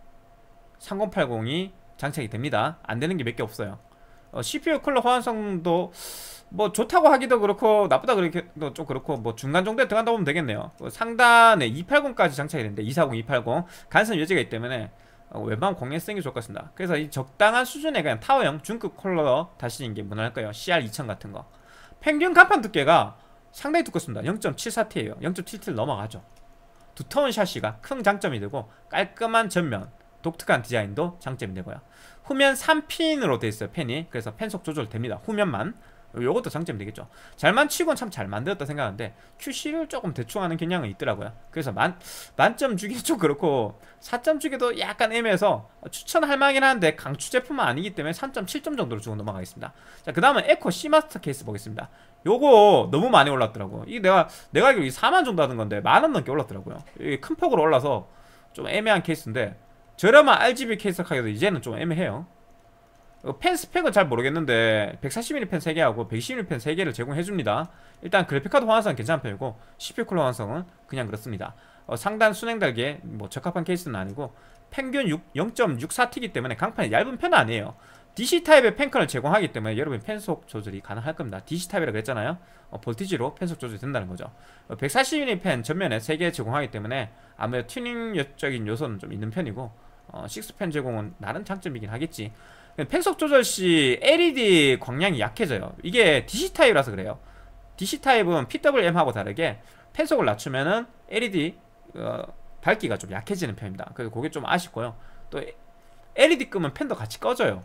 S1: 3080이 장착이 됩니다. 안 되는 게 몇 개 없어요. CPU 쿨러 호환성도 뭐 좋다고 하기도 그렇고 나쁘다 그러기도 좀 그렇고 뭐 중간 정도에 들어간다 보면 되겠네요. 상단에 280까지 장착이 되는데 240, 280 간선 여지가 있기 때문에 웬만하면 공략 쓰는 게 좋을 것 같습니다. 그래서 이 적당한 수준의 그냥 타워형 중급 쿨러 다시는 게 무난할까요? CR2000 같은 거. 평균 간판 두께가 상당히 두껍습니다. 0.74T예요. 0.7T를 넘어가죠. 두터운 샤시가 큰 장점이 되고 깔끔한 전면, 독특한 디자인도 장점이 되고요. 후면 3핀으로 되어 있어요. 펜이. 그래서 펜속 조절됩니다. 후면만. 요것도 장점이 되겠죠. 잘만 치고는 참 잘 만들었다 생각하는데 QC를 조금 대충 하는 경향은 있더라고요. 그래서 만점 주기도 좀 그렇고 4점 주기도 약간 애매해서 추천할 만하긴 한데 강추 제품은 아니기 때문에 3.7점 정도로 주고 넘어가겠습니다. 자, 그 다음은 에코 C마스터 케이스 보겠습니다. 요거 너무 많이 올랐더라고. 이게 내가 알기로 4만 정도 하는 건데 10,000원 넘게 올랐더라고요. 이게 큰 폭으로 올라서 좀 애매한 케이스인데 저렴한 RGB 케이스 하기도 이제는 좀 애매해요. 펜 스펙은 잘 모르겠는데 140mm 펜 3개하고 120mm 펜 3개를 제공해줍니다. 일단 그래픽카드 호환성은 괜찮은 편이고 CPU 쿨러 호환성은 그냥 그렇습니다. 상단 순행 달기에 뭐 적합한 케이스는 아니고 평균 0.64T이기 때문에 강판이 얇은 편은 아니에요. DC 타입의 펜컨을 제공하기 때문에 여러분 펜속 조절이 가능할 겁니다. DC 타입이라 그랬잖아요. 볼티지로 펜속 조절이 된다는 거죠. 140mm 펜 전면에 3개 제공하기 때문에 아무래도 튜닝적인 요소는 좀 있는 편이고 6펜 제공은 나름 장점이긴 하겠지. 펜속 조절 시 LED 광량이 약해져요. 이게 DC 타입이라서 그래요. DC 타입은 PWM하고 다르게 펜속을 낮추면은 LED 밝기가 좀 약해지는 편입니다. 그래서 그게 좀 아쉽고요. 또 LED 끄면 펜도 같이 꺼져요.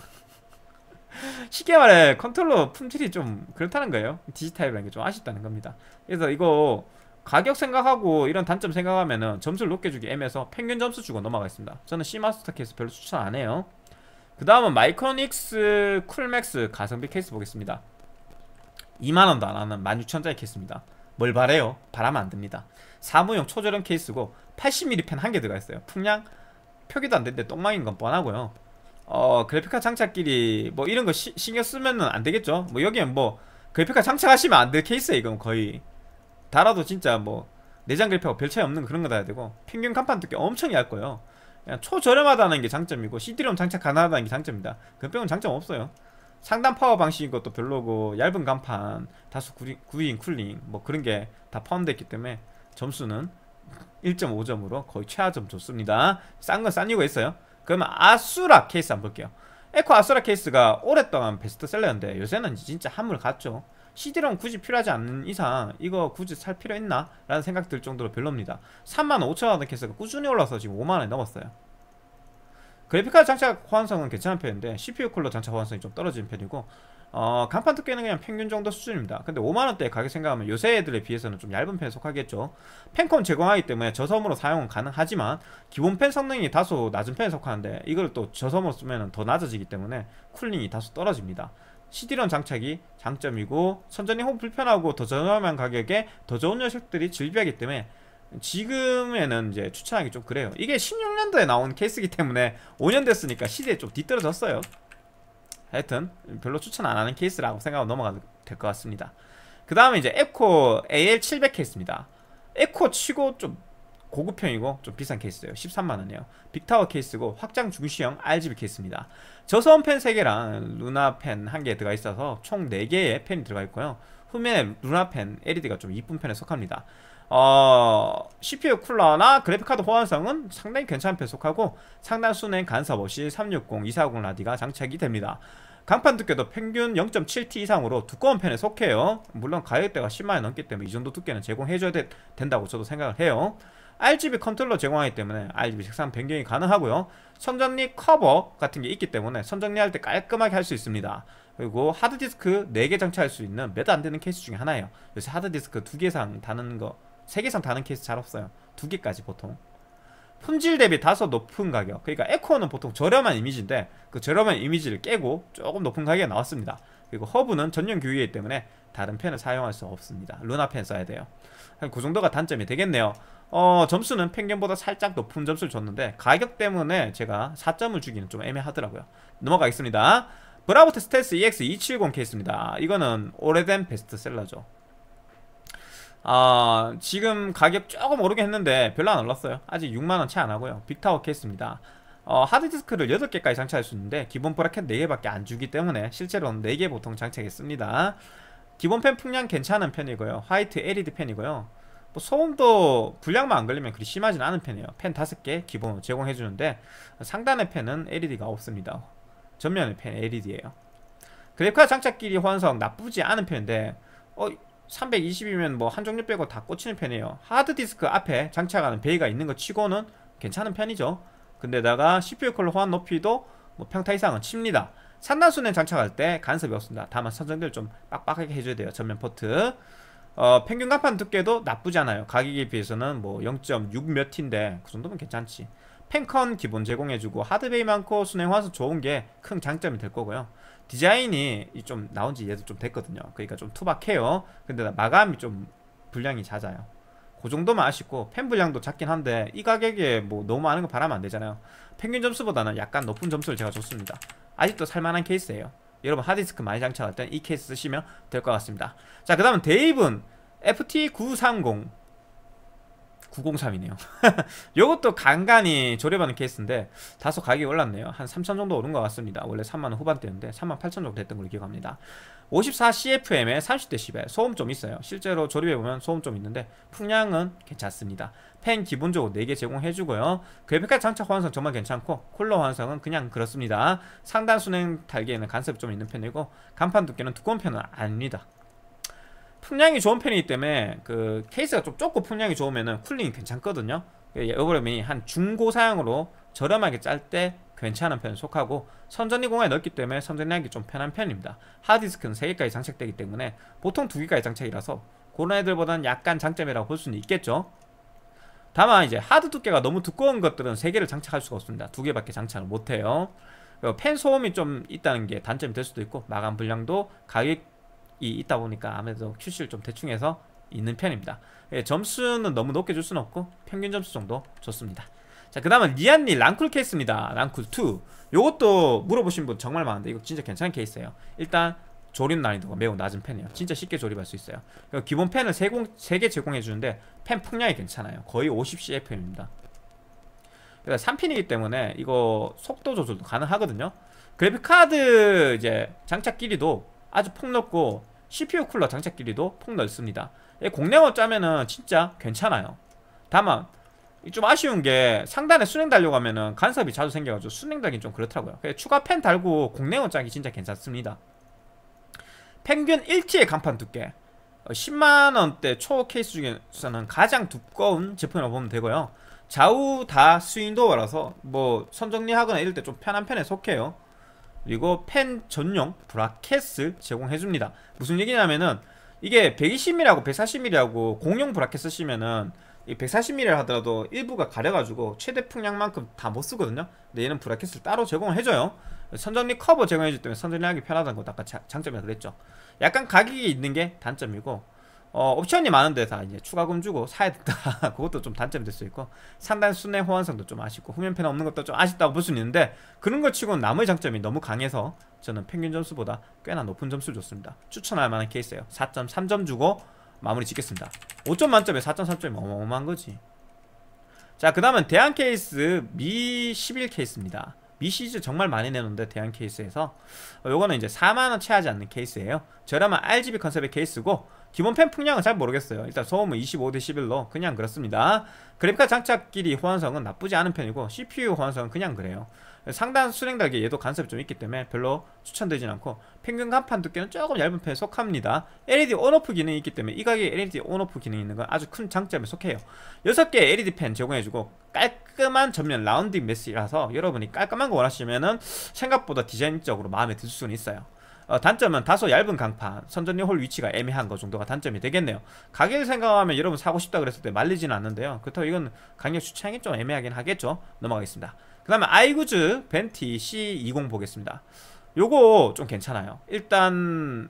S1: 쉽게 말해 컨트롤러 품질이 좀 그렇다는 거예요. DC 타입이라는 게 좀 아쉽다는 겁니다. 그래서 이거 가격 생각하고 이런 단점 생각하면은 점수를 높게 주기 애매해서 평균 점수 주고 넘어가겠습니다. 저는 C마스터 케이스 별로 추천 안 해요. 그 다음은 마이크로닉스 쿨맥스 가성비 케이스 보겠습니다. 2만원도 안 하는 16,000원짜리 케이스입니다. 뭘 바래요? 바라면 안 됩니다. 사무용 초저렴 케이스고 80mm 펜 한 개 들어가 있어요. 풍량 표기도 안 되는데 똥망인 건 뻔하고요. 그래픽카드 장착끼리 뭐 이런 거 신경 쓰면은 안 되겠죠. 뭐 여기엔 뭐 그래픽카드 장착하시면 안 될 케이스에 이건 거의 달아도 진짜 뭐 내장 그래픽하고 별 차이 없는 그런 거 달아야 되고 평균 간판 두께 엄청 얇고요. 그냥 초저렴하다는 게 장점이고 CD롬 장착 가능하다는 게 장점입니다. 그 빼고는 장점 없어요. 상단 파워 방식인 것도 별로고 얇은 간판 다소 구인 쿨링 뭐 그런 게 다 포함되어 있기 때문에 점수는 1.5점으로 거의 최하점 줬습니다. 싼 건 싼 이유가 있어요. 그러면 아수라 케이스 한번 볼게요. 에코 아수라 케이스가 오랫동안 베스트셀러였는데 요새는 진짜 한물 갔죠. CD롬 굳이 필요하지 않는 이상 이거 굳이 살 필요 있나? 라는 생각 들 정도로 별로입니다. 35,000원 케이스가 꾸준히 올라서 지금 5만원이 넘었어요. 그래픽카드 장착 호환성은 괜찮은 편인데 CPU 쿨러 장착 호환성이 좀 떨어지는 편이고 간판 두께는 그냥 평균 정도 수준입니다. 근데 5만원대 가격 생각하면 요새 애들에 비해서는 좀 얇은 편에 속하겠죠. 펜콘 제공하기 때문에 저섬으로 사용은 가능하지만 기본 펜 성능이 다소 낮은 편에 속하는데 이걸 또 저섬으로 쓰면 더 낮아지기 때문에 쿨링이 다소 떨어집니다. CD롬 장착이 장점이고 선전이 혹 불편하고 더 저렴한 가격에 더 좋은 녀석들이 즐비하기 때문에 지금에는 이제 추천하기 좀 그래요. 이게 16년도에 나온 케이스이기 때문에 5년 됐으니까 시대에 좀 뒤떨어졌어요. 하여튼 별로 추천 안 하는 케이스라고 생각하고 넘어가도 될 것 같습니다. 그 다음에 이제 에코 AL700 케이스입니다. 에코 치고 좀 고급형이고 좀 비싼 케이스예요. 13만원이에요 빅타워 케이스고 확장 중시형 RGB 케이스입니다. 저소음 펜 3개랑 루나 펜 1개 들어가 있어서 총 4개의 펜이 들어가 있고요. 후면에 루나 펜 LED가 좀 이쁜 편에 속합니다. CPU 쿨러나 그래픽카드 호환성은 상당히 괜찮은 편에 속하고 상단 순행 간섭 없이 360, 240 라디가 장착이 됩니다. 강판 두께도 평균 0.7T 이상으로 두꺼운 편에 속해요. 물론 가격대가 10만원 넘기 때문에 이 정도 두께는 제공해줘야 된다고 저도 생각을 해요. RGB 컨트롤러 제공하기 때문에 RGB 색상 변경이 가능하고요. 선정리 커버 같은 게 있기 때문에 선정리할 때 깔끔하게 할 수 있습니다. 그리고 하드디스크 4개 장착할 수 있는 몇 안 되는 케이스 중에 하나예요. 요새 하드디스크 2개 이상 다는 거 3개 이상 다는 케이스 잘 없어요. 2개까지 보통. 품질 대비 다소 높은 가격. 그러니까 에코는 보통 저렴한 이미지인데 그 저렴한 이미지를 깨고 조금 높은 가격에 나왔습니다. 그리고 허브는 전용 규격이기 때문에 다른 펜을 사용할 수 없습니다. 루나 펜 써야 돼요. 그 정도가 단점이 되겠네요. 점수는 평균보다 살짝 높은 점수를 줬는데 가격 때문에 제가 4점을 주기는 좀 애매하더라고요. 넘어가겠습니다. 브라보트 스텔스 EX270 케이스입니다. 이거는 오래된 베스트셀러죠. 지금 가격 조금 오르긴 했는데 별로 안 올랐어요. 아직 6만원 채 안하고요. 빅타워 케이스입니다. 하드디스크를 8개까지 장착할 수 있는데 기본 브라켓 4개밖에 안 주기 때문에 실제로는 4개 보통 장착했습니다. 기본 팬 풍량 괜찮은 편이고요. 화이트 LED 팬이고요. 뭐 소음도 불량만 안 걸리면 그리 심하진 않은 편이에요. 팬 5개 기본으로 제공해주는데 상단의 팬은 LED가 없습니다. 전면의 팬 LED예요. 그래픽카드 장착 길이 호환성 나쁘지 않은 편인데 320이면 뭐 한 종류 빼고 다 꽂히는 편이에요. 하드디스크 앞에 장착하는 베이가 있는 것 치고는 괜찮은 편이죠. 근데다가 CPU 컬러 호환 높이도 뭐 평타 이상은 칩니다. 상단순에 장착할 때 간섭이 없습니다. 다만 선정들 좀 빡빡하게 해줘야 돼요. 전면 포트. 평균 간판 두께도 나쁘지 않아요. 가격에 비해서는 뭐 0.6 몇 T인데 그 정도면 괜찮지. 펜컨 기본 제공해주고 하드베이 많고 순행 화수 좋은 게 큰 장점이 될 거고요. 디자인이 좀 나온지 얘도 좀 됐거든요. 그러니까 좀 투박해요. 근데 마감이 좀 분량이 잦아요. 그 정도만 아쉽고 펜 분량도 작긴 한데 이 가격에 뭐 너무 많은 거 바라면 안 되잖아요. 평균 점수보다는 약간 높은 점수를 제가 줬습니다. 아직도 살만한 케이스예요. 여러분 하드디스크 많이 장착할 땐 이 케이스 쓰시면 될 것 같습니다. 자, 그 다음은 데이븐 FT930 903이네요. 요것도 간간히 조립하는 케이스인데 다소 가격이 올랐네요. 한 3천 정도 오른 것 같습니다. 원래 3만원 후반대였는데 38,000 정도 됐던 걸로 기억합니다. 54CFM에 30dB 소음 좀 있어요. 실제로 조립해보면 소음 좀 있는데 풍량은 괜찮습니다. 펜 기본적으로 4개 제공해주고요. 그래픽카드 장착 호환성 정말 괜찮고 쿨러 호환성은 그냥 그렇습니다. 상단 순행 달기에는 간섭이 좀 있는 편이고 간판 두께는 두꺼운 편은 아닙니다. 풍량이 좋은 편이기 때문에 그 케이스가 좀 좁고 풍량이 좋으면은 쿨링이 괜찮거든요. 여러분이 한 중고 사양으로 저렴하게 짤 때 괜찮은 편에 속하고 선전이 공간이 넓기 때문에 선전하기 좀 편한 편입니다. 하드디스크는 3개까지 장착되기 때문에 보통 2개까지 장착이라서 그런 애들보다는 약간 장점이라고 볼 수는 있겠죠. 다만 이제 하드 두께가 너무 두꺼운 것들은 3개를 장착할 수가 없습니다. 2개밖에 장착을 못해요. 펜 소음이 좀 있다는 게 단점이 될 수도 있고 마감 불량도 가격이 있다 보니까 아무래도 QC를 좀 대충해서 있는 편입니다. 점수는 너무 높게 줄 수는 없고 평균 점수 정도 좋습니다. 자, 그 다음은 리안리 랑쿨 케이스입니다. 랑쿨2 요것도 물어보신 분 정말 많은데 이거 진짜 괜찮은 케이스예요. 일단 조립 난이도가 매우 낮은 편이에요. 진짜 쉽게 조립할 수 있어요. 기본 펜을 3개 제공해주는데 펜 풍량이 괜찮아요. 거의 50CFM입니다. 3핀이기 때문에 이거 속도 조절도 가능하거든요. 그래픽카드 이제 장착 길이도 아주 폭넓고 CPU 쿨러 장착 길이도 폭넓습니다. 공랭어 짜면은 진짜 괜찮아요. 다만 좀 아쉬운 게 상단에 순행 달려고 하면은 간섭이 자주 생겨가지고 순행 달긴 좀 그렇더라고요. 추가 펜 달고 공랭어 짜기 진짜 괜찮습니다. 평균 1T의 간판 두께 10만원대 초 케이스 중에서는 가장 두꺼운 제품이라고 보면 되고요. 좌우 다 스윙도어라서 뭐 선정리하거나 이럴 때 좀 편한 편에 속해요. 그리고 펜 전용 브라켓을 제공해줍니다. 무슨 얘기냐면은 이게 120mm하고 140mm하고 공용 브라켓 쓰시면은 이 140mm 하더라도 일부가 가려가지고 최대 풍량만큼 다 못쓰거든요. 근데 얘는 브라켓을 따로 제공을 해줘요. 선정리 커버 제공해주기 때문에 선정리하기 편하다는 것도 아까 장점이라 그랬죠. 약간 가격이 있는 게 단점이고 옵션이 많은데 다 이제 추가금 주고 사야 된다. 그것도 좀 단점이 될 수 있고 상단 순행 호환성도 좀 아쉽고 후면팬 없는 것도 좀 아쉽다고 볼 수는 있는데 그런 것 치고는 나머지 장점이 너무 강해서 저는 평균 점수보다 꽤나 높은 점수를 줬습니다. 추천할 만한 케이스예요. 4.3점 주고 마무리 짓겠습니다. 5점 만점에 4.3점이 어마어마한 거지. 자, 그 다음은 대한 케이스 미 11 케이스입니다. 미 시리즈 정말 많이 내놓는데 대한 케이스에서 요거는 이제 4만원 채 하지 않는 케이스예요. 저렴한 RGB 컨셉의 케이스고 기본 펜 풍량은 잘 모르겠어요. 일단 소음은 25대11로 그냥 그렇습니다. 그래픽카드 장착 길이 호환성은 나쁘지 않은 편이고 CPU 호환성은 그냥 그래요. 상단 순행 달기에 얘도 간섭이 좀 있기 때문에 별로 추천되진 않고 평균 간판 두께는 조금 얇은 편에 속합니다. LED 온오프 기능이 있기 때문에 이 가격에 LED 온오프 기능이 있는 건 아주 큰 장점에 속해요. 6개 LED 펜 제공해주고 깔끔한 전면 라운딩 메시라서 여러분이 깔끔한 거 원하시면은 생각보다 디자인적으로 마음에 들 수는 있어요. 단점은 다소 얇은 강판, 선전리 홀 위치가 애매한 거 정도가 단점이 되겠네요. 가격을 생각하면 여러분 사고 싶다 그랬을 때 말리지는 않는데요. 그렇다고 이건 가격 추천이 좀 애매하긴 하겠죠. 넘어가겠습니다. 그 다음에 아이구즈 벤티 C20 보겠습니다. 요거 좀 괜찮아요. 일단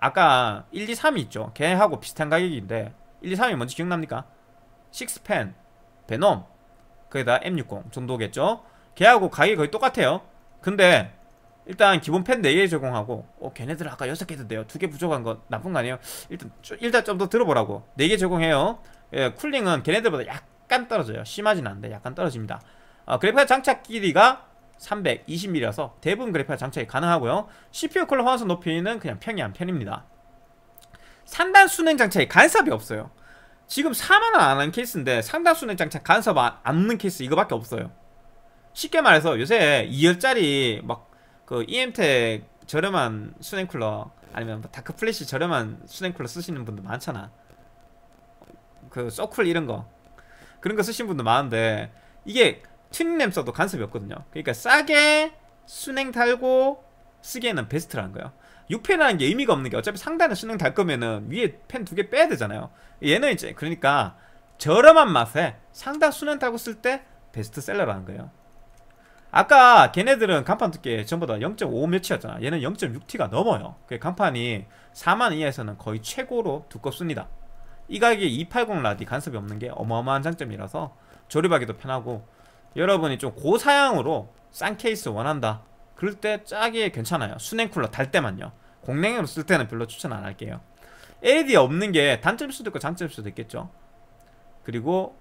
S1: 아까 1, 2, 3이 있죠. 걔하고 비슷한 가격인데 1, 2, 3이 뭔지 기억납니까? 6펜 베놈, 거기다 M60 정도겠죠. 걔하고 가격이 거의 똑같아요. 근데 일단 기본 펜 4개 제공하고 걔네들 아까 6개 던데요. 2개 부족한 거 나쁜 거 아니에요? 일단 좀 더 들어보라고. 4개 제공해요. 예, 쿨링은 걔네들보다 약간 떨어져요. 심하진 않은데 약간 떨어집니다. 그래픽카드 장착 길이가 320mm라서 대부분 그래픽카드 장착이 가능하고요. CPU 쿨러 호환성 높이는 그냥 평이한 편입니다. 상단 순행 장착이 간섭이 없어요. 지금 4만원 안 하는 케이스인데 상단 순행 장착 간섭 안 없는 케이스 이거밖에 없어요. 쉽게 말해서 요새 2열짜리 막 그 EM텍 저렴한 수냉 쿨러 아니면 다크 플래시 저렴한 수냉 쿨러 쓰시는 분들 많잖아. 그 서쿨 이런 거 그런 거 쓰시는 분들 많은데 이게 튜닝램 써도 간섭이 없거든요. 그러니까 싸게 수냉 달고 쓰기에는 베스트라는 거예요. 6펜이라는 게 의미가 없는 게 어차피 상단에 수냉 달 거면은 위에 펜 2개 빼야 되잖아요. 얘는 이제 그러니까 저렴한 맛에 상단 수냉 달고 쓸 때 베스트셀러라는 거예요. 아까 걔네들은 간판 두께 전부 다 0.5 몇이었잖아. 얘는 0.6T가 넘어요. 그 간판이 4만 이하에서는 거의 최고로 두껍습니다. 이 가격에 280 라디 간섭이 없는 게 어마어마한 장점이라서 조립하기도 편하고, 여러분이 좀 고사양으로 싼 케이스 원한다 그럴 때 짜게 괜찮아요. 수냉 쿨러 달 때만요. 공랭으로 쓸 때는 별로 추천 안 할게요. LED 없는 게 단점일 수도 있고 장점일 수도 있겠죠. 그리고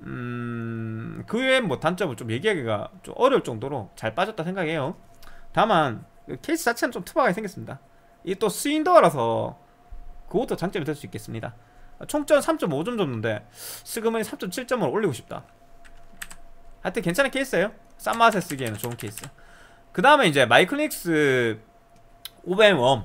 S1: 그 외에 뭐 단점을 좀 얘기하기가 좀 어려울 정도로 잘 빠졌다 생각해요. 다만 케이스 자체는 좀 투박하게 생겼습니다. 이게 또 스윈도어라서 그것도 장점이 될 수 있겠습니다. 총점 3.5점 줬는데 스그머니 3.7점으로 올리고 싶다. 하여튼 괜찮은 케이스예요. 싼 맛에 쓰기에는 좋은 케이스. 그 다음에 이제 마이크로닉스 오벤 웜,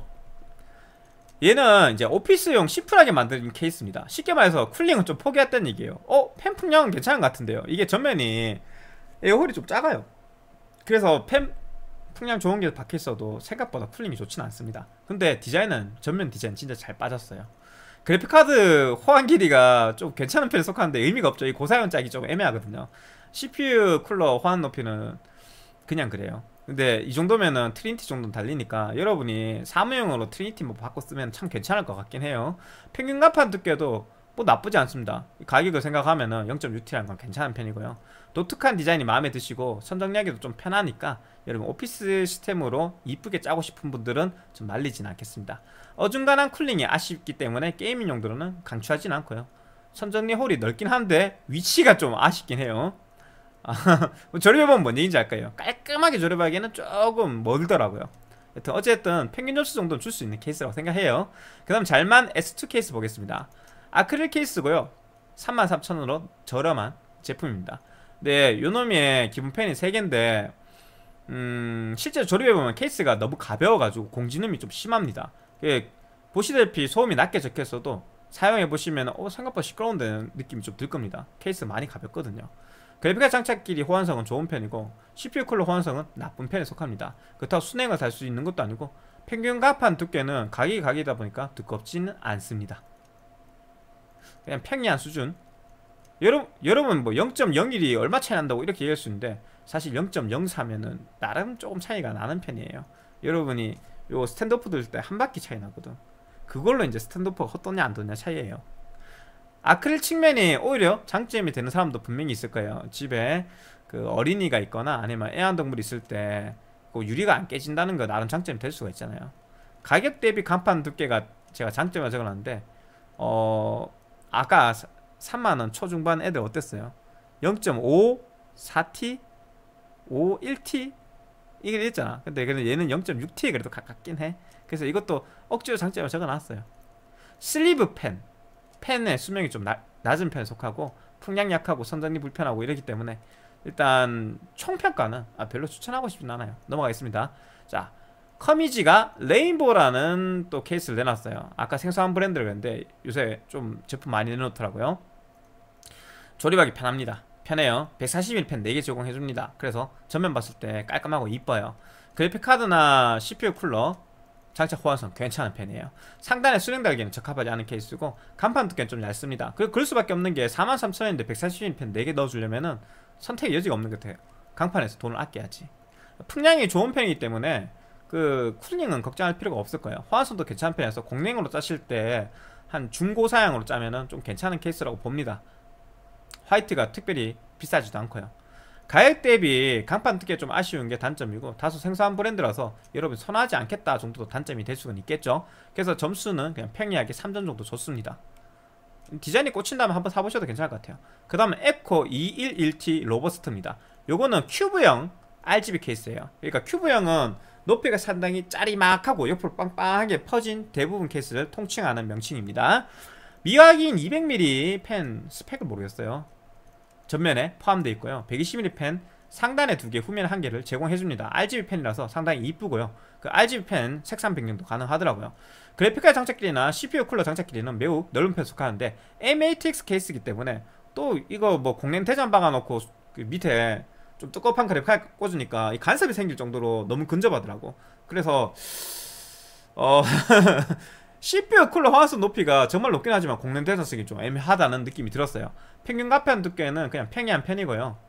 S1: 얘는 이제 오피스용 심플하게 만든 케이스입니다. 쉽게 말해서 쿨링은 좀 포기했다는 얘기예요. 펜 풍량은 괜찮은 것 같은데요. 이게 전면이 에어홀이 좀 작아요. 그래서 펜 풍량 좋은 게 박혀있어도 생각보다 쿨링이 좋지는 않습니다. 근데 디자인은 전면 디자인 진짜 잘 빠졌어요. 그래픽카드 호환 길이가 좀 괜찮은 편에 속하는데 의미가 없죠. 이 고사양 짝이 좀 애매하거든요. CPU 쿨러 호환 높이는 그냥 그래요. 근데 이 정도면은 트리니티 정도는 달리니까 여러분이 사무용으로 트리니티 뭐 바꿔 쓰면 참 괜찮을 것 같긴 해요. 평균 간판 두께도 뭐 나쁘지 않습니다. 가격을 생각하면은 0.6T라는 건 괜찮은 편이고요. 독특한 디자인이 마음에 드시고 선정리하기도 좀 편하니까 여러분 오피스 시스템으로 이쁘게 짜고 싶은 분들은 좀 말리진 않겠습니다. 어중간한 쿨링이 아쉽기 때문에 게이밍 용도로는 강추하진 않고요. 선정리 홀이 넓긴 한데 위치가 좀 아쉽긴 해요. 조립해보면 뭔 얘기인지 알까요? 깔끔하게 조립하기에는 조금 멀더라고요. 여튼 어쨌든 평균 점수 정도는 줄 수 있는 케이스라고 생각해요. 그 다음 잘만 S2 케이스 보겠습니다. 아크릴 케이스고요. 33,000원으로 저렴한 제품입니다. 네, 요놈의 기본 펜이 3개인데 실제로 조립해보면 케이스가 너무 가벼워가지고 공진음이 좀 심합니다. 보시다시피 소음이 낮게 적혀있어도 사용해보시면 생각보다 시끄러운데 느낌이 좀 들 겁니다. 케이스 많이 가볍거든요. 그래픽카드 장착끼리 호환성은 좋은 편이고 CPU 쿨러 호환성은 나쁜 편에 속합니다. 그렇다고 순행을 달 수 있는 것도 아니고 평균 가판 두께는 가격이 가격이다 보니까 두껍지는 않습니다. 그냥 평이한 수준. 여러분 뭐 0.01이 얼마 차이 난다고 이렇게 얘기할 수 있는데 사실 0.04면은 나름 조금 차이가 나는 편이에요. 여러분이 요 스탠드오프 들 때 한 바퀴 차이 나거든. 그걸로 이제 스탠드오프가 헛도냐 안 도냐 차이예요. 아크릴 측면이 오히려 장점이 되는 사람도 분명히 있을 거예요. 집에 그 어린이가 있거나 아니면 애완동물이 있을 때 그 유리가 안 깨진다는 거 나름 장점이 될 수가 있잖아요. 가격 대비 간판 두께가 제가 장점을 적어놨는데 아까 3만원 초중반 애들 어땠어요? 0.5, 4T, 5, 1T 이게 있잖아. 근데 얘는 0.6T에 그래도 가깝긴 해. 그래서 이것도 억지로 장점을 적어놨어요. 슬리브 펜의 수명이 좀 낮은 편에 속하고 풍량 약하고 선정리 불편하고 이러기 때문에 일단 총평가는 별로 추천하고 싶진 않아요. 넘어가겠습니다. 자, 커미지가 레인보우라는 또 케이스를 내놨어요. 아까 생소한 브랜드를 그랬는데 요새 좀 제품 많이 내놓더라고요. 조립하기 편합니다. 편해요. 141펜 4개 제공해줍니다. 그래서 전면 봤을 때 깔끔하고 이뻐요. 그래픽카드나 CPU 쿨러 장착 호환성 괜찮은 편이에요. 상단에 수냉 달기는 적합하지 않은 케이스고 간판 두께는 좀 얇습니다. 그럴 수밖에 없는 게 43,000원인데 141펜 4개 넣어주려면은 선택의 여지가 없는 것 같아요. 강판에서 돈을 아껴야지. 풍량이 좋은 편이기 때문에 그 쿨링은 걱정할 필요가 없을 거예요. 호환성도 괜찮은 편이라서 공랭으로 짜실 때 한 중고 사양으로 짜면은 좀 괜찮은 케이스라고 봅니다. 화이트가 특별히 비싸지도 않고요. 가격 대비 강판 두께 좀 아쉬운 게 단점이고 다소 생소한 브랜드라서 여러분 선호하지 않겠다 정도도 단점이 될 수는 있겠죠. 그래서 점수는 그냥 평이하게 3점 정도 줬습니다. 디자인이 꽂힌다면 한번 사보셔도 괜찮을 것 같아요. 그 다음은 에코 211T 로버스트입니다. 요거는 큐브형 RGB 케이스예요. 그러니까 큐브형은 높이가 상당히 짜리막하고 옆으로 빵빵하게 퍼진 대부분 케이스를 통칭하는 명칭입니다. 미확인 200mm 펜 스펙을 모르겠어요. 전면에 포함되어 있고요. 120mm 펜 상단에 2개, 후면에 1개를 제공해줍니다. RGB 펜이라서 상당히 이쁘고요. 그 RGB 펜 색상 변경도 가능하더라고요. 그래픽카드 장착 길이나 CPU 쿨러 장착 길이는 매우 넓은 편에 속하는데 MATX 케이스이기 때문에 또 이거 뭐 공랭 대전 박아놓고 그 밑에 좀 두꺼운 그래픽카드 꽂으니까 이 간섭이 생길 정도로 너무 근접하더라고. 그래서 CPU 쿨러 호환성 높이가 정말 높긴 하지만 공랭 대전 쓰기 좀 애매하다는 느낌이 들었어요. 평균 가편 두께는 그냥 평이한 편이고요.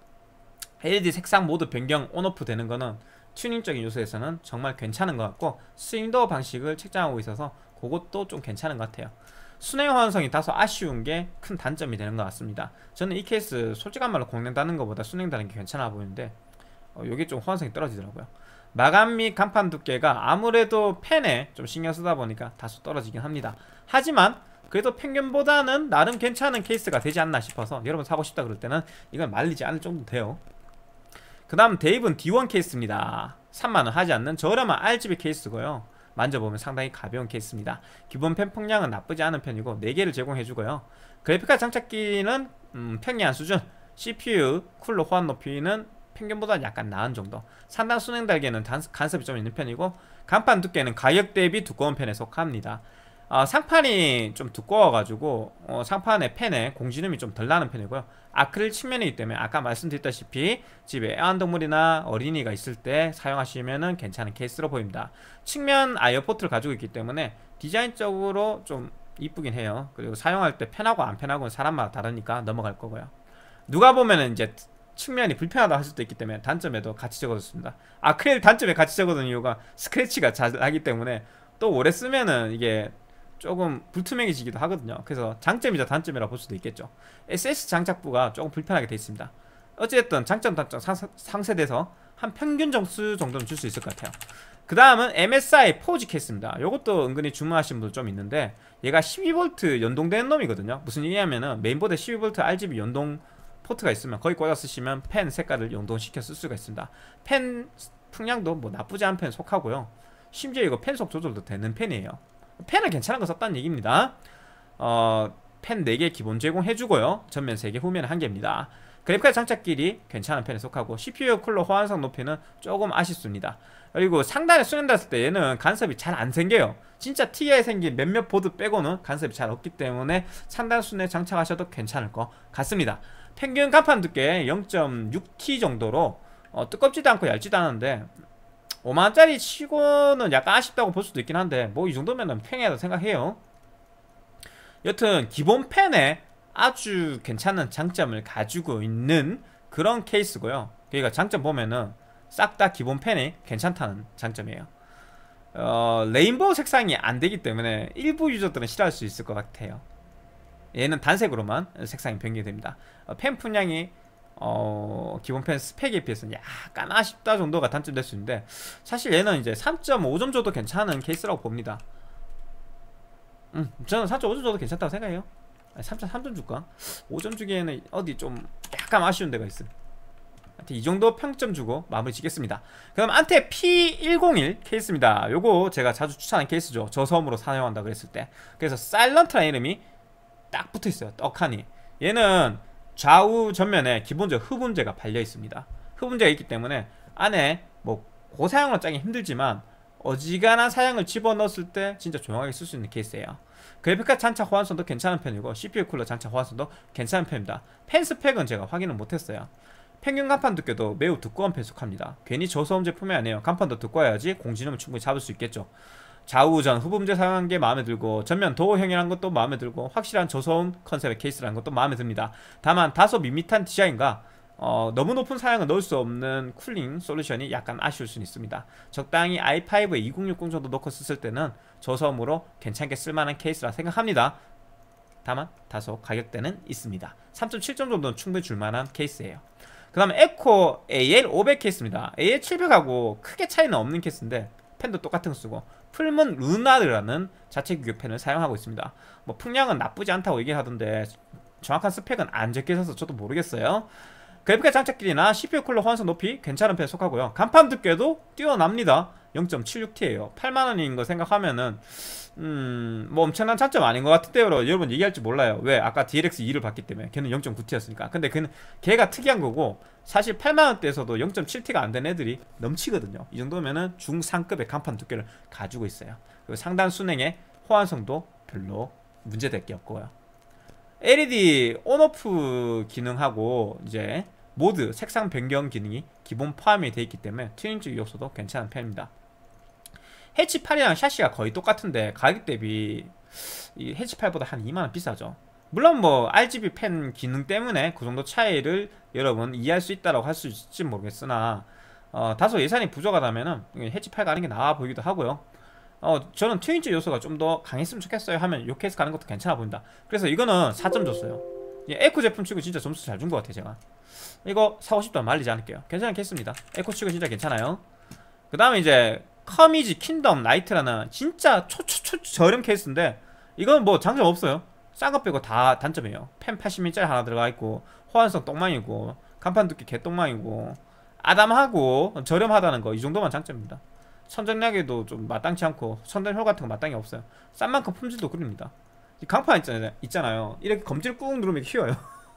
S1: LED 색상 모두 변경 온오프 되는 거는 튜닝적인 요소에서는 정말 괜찮은 것 같고 스윙도어 방식을 책정하고 있어서 그것도 좀 괜찮은 것 같아요. 순행 호환성이 다소 아쉬운 게 큰 단점이 되는 것 같습니다. 저는 이 케이스 솔직한 말로 공랭 다는 것보다 순행 다는 게 괜찮아 보이는데 이게 좀 호환성이 떨어지더라고요. 마감 및 간판 두께가 아무래도 펜에 좀 신경 쓰다 보니까 다소 떨어지긴 합니다. 하지만 그래도 평균보다는 나름 괜찮은 케이스가 되지 않나 싶어서 여러분 사고 싶다 그럴 때는 이건 말리지 않을 정도 돼요. 그 다음 데이븐 D1 케이스입니다. 3만원 하지 않는 저렴한 RGB 케이스고요. 만져보면 상당히 가벼운 케이스입니다. 기본 펜 풍량은 나쁘지 않은 편이고 4개를 제공해주고요. 그래픽카드 장착기는 평이한 수준, CPU 쿨러 호환 높이는 평균보다 약간 나은 정도, 상단 순행 달개는 간섭이 좀 있는 편이고 간판 두께는 가격 대비 두꺼운 편에 속합니다. 상판이 좀 두꺼워가지고 상판의 펜에 공지름이 좀 덜 나는 편이고요. 아크릴 측면이기 때문에 아까 말씀드렸다시피 집에 애완동물이나 어린이가 있을 때 사용하시면 괜찮은 케이스로 보입니다. 측면 아이어 포트를 가지고 있기 때문에 디자인적으로 좀 이쁘긴 해요. 그리고 사용할 때 편하고 안 편하고는 사람마다 다르니까 넘어갈 거고요. 누가 보면은 이제 측면이 불편하다 할 수도 있기 때문에 단점에도 같이 적어줬습니다. 아크릴 단점에 같이 적어둔 이유가 스크래치가 잘 나기 때문에 또 오래 쓰면은 이게 조금 불투명해지기도 하거든요. 그래서 장점이자 단점이라 볼 수도 있겠죠. SS 장착부가 조금 불편하게 되어 있습니다. 어쨌든 장점 단점 상세돼서 한 평균 점수 정도는 줄 수 있을 것 같아요. 그 다음은 MSI 포지 케이스입니다. 이것도 은근히 주문하시는 분들 좀 있는데 얘가 12V 연동되는 놈이거든요. 무슨 얘기냐면은 메인보드에 12V RGB 연동 포트가 있으면 거기 꽂아 쓰시면 펜 색깔을 연동시켜 쓸 수가 있습니다. 펜 풍량도 뭐 나쁘지 않은 편에 속하고요. 심지어 이거 펜속 조절도 되는 펜이에요. 펜을 괜찮은 거 썼다는 얘기입니다. 펜 4개 기본 제공해주고요. 전면 3개, 후면 1개입니다. 그래픽카드 장착끼리 괜찮은 편에 속하고 CPU 쿨러 호환성 높이는 조금 아쉽습니다. 그리고 상단에 수냉됐을 때 얘는 간섭이 잘 안 생겨요. 진짜 TI에 생긴 몇몇 보드 빼고는 간섭이 잘 없기 때문에 상단 순에 장착하셔도 괜찮을 것 같습니다. 평균 간판 두께 0.6T 정도로 두껍지도 않고 얇지도 않은데 5만원짜리 치고는 약간 아쉽다고 볼 수도 있긴 한데 뭐 이 정도면은 평이하다 생각해요. 여튼 기본 펜에 아주 괜찮은 장점을 가지고 있는 그런 케이스고요. 그러니까 장점 보면은 싹 다 기본 펜이 괜찮다는 장점이에요. 레인보우 색상이 안 되기 때문에 일부 유저들은 싫어할 수 있을 것 같아요. 얘는 단색으로만 색상이 변경됩니다. 펜 분량이 기본 펜 스펙에 비해서는 약간 아쉽다 정도가 단점될 수 있는데 사실 얘는 이제 3.5점 줘도 괜찮은 케이스라고 봅니다. 저는 3.5점 줘도 괜찮다고 생각해요. 3.3점 줄까? 5점 주기에는 어디 좀 약간 아쉬운 데가 있어. 이 정도 평점 주고 마무리 짓겠습니다. 그 다음 안테 P101 케이스입니다. 요거 제가 자주 추천하는 케이스죠. 저소음으로 사용한다 그랬을 때. 그래서 사일런트라는 이름이 딱 붙어있어요. 떡하니. 얘는 좌우 전면에 기본적으로 흡음재가 발려 있습니다. 흡음재가 있기 때문에 안에 뭐 고사양으로 짜기 힘들지만 어지간한 사양을 집어넣었을 때 진짜 조용하게 쓸 수 있는 케이스예요. 그래픽카드 장착 호환성도 괜찮은 편이고 CPU 쿨러 장착 호환성도 괜찮은 편입니다. 펜 스펙은 제가 확인을 못했어요. 평균 간판 두께도 매우 두꺼운 편에 속합니다. 괜히 저소음 제품이 아니에요. 간판도 두꺼워야지 공진음을 충분히 잡을 수 있겠죠. 좌우전 흡음재 사용한 게 마음에 들고 전면 도어형이라는 것도 마음에 들고 확실한 저소음 컨셉의 케이스라는 것도 마음에 듭니다. 다만 다소 밋밋한 디자인과 너무 높은 사양을 넣을 수 없는 쿨링 솔루션이 약간 아쉬울 수는 있습니다. 적당히 i5에 2060 정도 넣고 썼을 때는 저소음으로 괜찮게 쓸만한 케이스라 생각합니다. 다만 다소 가격대는 있습니다. 3.7점 정도는 충분히 줄만한 케이스예요. 그 다음에 에코 AL500 케이스입니다. AL700하고 크게 차이는 없는 케이스인데 펜도 똑같은 거 쓰고 풀문 루나르라는 자체 규격 펜을 사용하고 있습니다. 뭐 풍량은 나쁘지 않다고 얘기하던데 정확한 스펙은 안 적혀 있어서 저도 모르겠어요. 그래픽카드 장착 길이나 CPU 쿨러 호환성 높이 괜찮은 편에 속하고요. 간판 두께도 뛰어납니다. 0.76T예요 8만원인 거 생각하면은 뭐 엄청난 차점 아닌 것 같은데요. 여러분 얘기할지 몰라요. 왜? 아까 DLX2를 봤기 때문에 걔는 0.9T였으니까. 근데 걔가 특이한 거고, 사실 8만원대에서도 0.7T가 안 된 애들이 넘치거든요. 이 정도면은 중상급의 간판 두께를 가지고 있어요. 그리고 상단 순행의 호환성도 별로 문제될 게 없고요. LED 온오프 기능하고 이제 모드 색상 변경 기능이 기본 포함이 되어 있기 때문에 튜닝적 요소도 괜찮은 편입니다. 해치8이랑 샤시가 거의 똑같은데 가격 대비 이 해치8보다 한 2만원 비싸죠. 물론 뭐 RGB 펜 기능 때문에 그 정도 차이를 여러분 이해할 수 있다고 할 수 있을지 모르겠으나 다소 예산이 부족하다면은 해치8 가는 게 나아 보이기도 하고요. 저는 튜닝적 요소가 좀 더 강했으면 좋겠어요 하면 요 케이스 가는 것도 괜찮아 보인다. 그래서 이거는 4점 줬어요. 에코 제품 치고 진짜 점수 잘 준 것 같아요. 제가 이거 사고 싶다면 말리지 않을게요. 괜찮은 케이스입니다. 에코 치고 진짜 괜찮아요. 그 다음에 이제 커미지 킹덤 나이트라는 진짜 저렴 케이스인데 이건 뭐 장점 없어요. 싼 거 빼고 다 단점이에요. 펜 80mm짜리 하나 들어가 있고 호환성 똥망이고 간판 두께 개똥망이고 아담하고 저렴하다는 거, 이 정도만 장점입니다. 선전략에도 좀 마땅치 않고 선전효 같은 거 마땅히 없어요. 싼 만큼 품질도 그립니다. 강판 있잖아요. 이렇게 검지를 꾹 누르면 휘어요.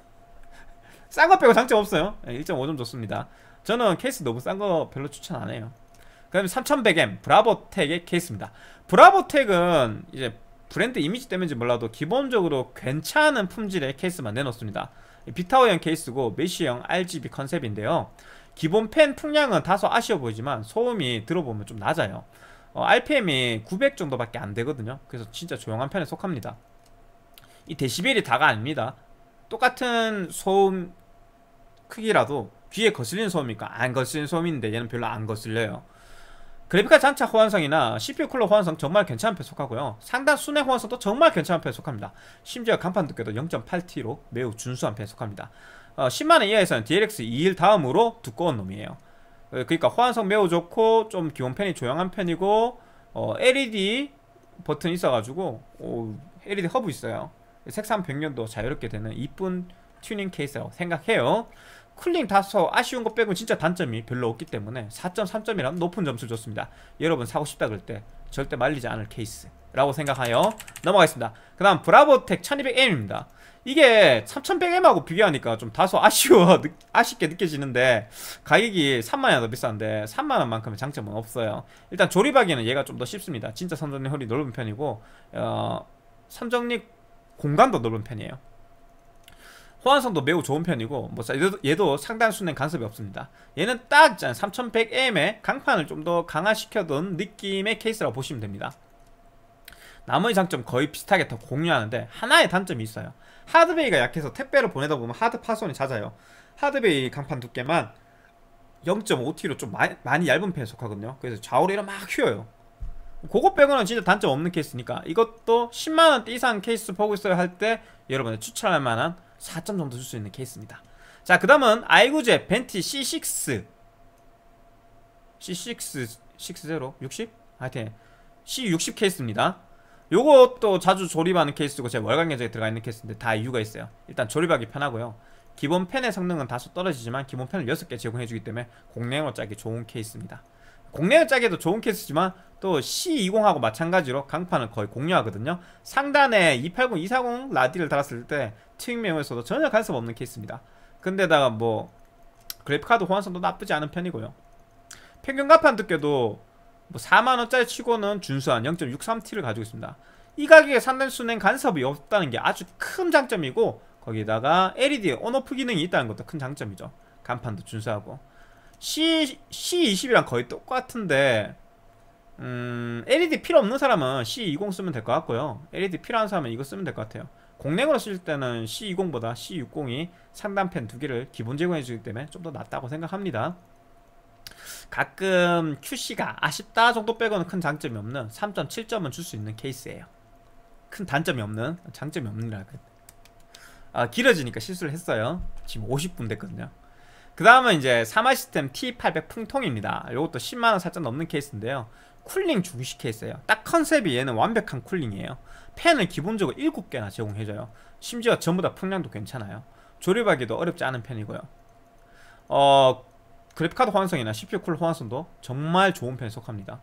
S1: 싼 거 빼고 장점 없어요. 1.5점 좋습니다. 저는 케이스 너무 싼 거 별로 추천 안 해요. 그 다음에 3100M 브라보텍의 케이스입니다. 브라보텍은 이제 브랜드 이미지 때문인지 몰라도 기본적으로 괜찮은 품질의 케이스만 내놓습니다. 빅타워형 케이스고 메쉬형 RGB 컨셉인데요. 기본 펜 풍량은 다소 아쉬워 보이지만 소음이 들어보면 좀 낮아요. RPM이 900 정도밖에 안 되거든요. 그래서 진짜 조용한 편에 속합니다. 이 데시벨이 다가 아닙니다. 똑같은 소음 크기라도 귀에 거슬리는 소음이니까 안 거슬리는 소음인데 얘는 별로 안 거슬려요. 그래픽카드 장착 호환성이나 CPU 쿨러 호환성 정말 괜찮은 편에 속하고요. 상단 순행 호환성도 정말 괜찮은 편에 속합니다. 심지어 간판 두께도 0.8T로 매우 준수한 편에 속합니다. 10만원 이하에서는 DLX21 다음으로 두꺼운 놈이에요. 그러니까 호환성 매우 좋고 좀 기본 펜이 조용한 편이고 LED 버튼이 있어가지고 LED 허브 있어요. 색상 변경도 자유롭게 되는 이쁜 튜닝 케이스라고 생각해요. 쿨링 다소 아쉬운 것 빼고 진짜 단점이 별로 없기 때문에 4.3점이라는 높은 점수를 줬습니다. 여러분 사고 싶다 그럴 때 절대 말리지 않을 케이스라고 생각하여 넘어가겠습니다. 그 다음 브라보텍 1200M입니다. 이게 3100M하고 비교하니까 좀 다소 아쉽게 느껴지는데 가격이 3만원 더 비싼데 3만원만큼의 장점은 없어요. 일단 조립하기에는 얘가 좀 더 쉽습니다. 진짜 선정립 넓은 편이고 선정립 공간도 넓은 편이에요. 호환성도 매우 좋은 편이고 뭐 얘도 상단 순행 간섭이 없습니다. 얘는 딱 3100M의 강판을 좀 더 강화시켜둔 느낌의 케이스라고 보시면 됩니다. 나머지 장점 거의 비슷하게 더 공유하는데 하나의 단점이 있어요. 하드베이가 약해서 택배를 보내다 보면 하드 파손이 잦아요. 하드베이 강판 두께만 0.5T로 좀 많이 얇은 편에 속하거든요. 그래서 좌우로 막 휘어요. 그거 빼고는 진짜 단점 없는 케이스니까 이것도 10만원대 이상 케이스 보고 있어야 할 때 여러분이 추천할 만한 4점 정도 줄 수 있는 케이스입니다. 자, 그 다음은 아이구제 벤티 C6 60? 하여튼 C60 케이스입니다. 요것도 자주 조립하는 케이스고 제 월간 계정에 들어가 있는 케이스인데 다 이유가 있어요. 일단 조립하기 편하고요. 기본 펜의 성능은 다소 떨어지지만 기본 펜을 6개 제공해주기 때문에 공랭으로 짜기 좋은 케이스입니다. 공랭을 짜기도 좋은 케이스지만 또 C20하고 마찬가지로 강판을 거의 공유하거든요. 상단에 280, 240 라디를 달았을 때 튜닝 메모에서도 전혀 간섭 없는 케이스입니다. 근데다가 뭐 그래픽카드 호환성도 나쁘지 않은 편이고요. 평균 강판 두께도 뭐 4만원짜리 치고는 준수한 0.63T를 가지고 있습니다. 이 가격에 상단 순행 간섭이 없다는 게 아주 큰 장점이고 거기다가 LED 온오프 기능이 있다는 것도 큰 장점이죠. 간판도 준수하고 C20이랑 거의 똑같은데 LED 필요 없는 사람은 C20 쓰면 될 것 같고요. LED 필요한 사람은 이거 쓰면 될 것 같아요. 공랭으로 쓸 때는 C20보다 C60이 상단펜 2개를 기본 제공해주기 때문에 좀 더 낫다고 생각합니다. 가끔 QC가 아쉽다 정도 빼고는 큰 장점이 없는 3.7점은 줄 수 있는 케이스예요. 큰 단점이 없는, 장점이 없는이라. 길어지니까 실수를 했어요. 지금 50분 됐거든요. 그 다음은 이제 사마 시스템 T800 풍통입니다. 이것도 10만원 살짝 넘는 케이스인데요. 쿨링 중시 케이스예요. 딱 컨셉이 얘는 완벽한 쿨링이에요. 팬을 기본적으로 7개나 제공해줘요. 심지어 전부 다 풍량도 괜찮아요. 조립하기도 어렵지 않은 편이고요. 그래픽카드 호환성이나 CPU 쿨러 호환성도 정말 좋은 편에 속합니다.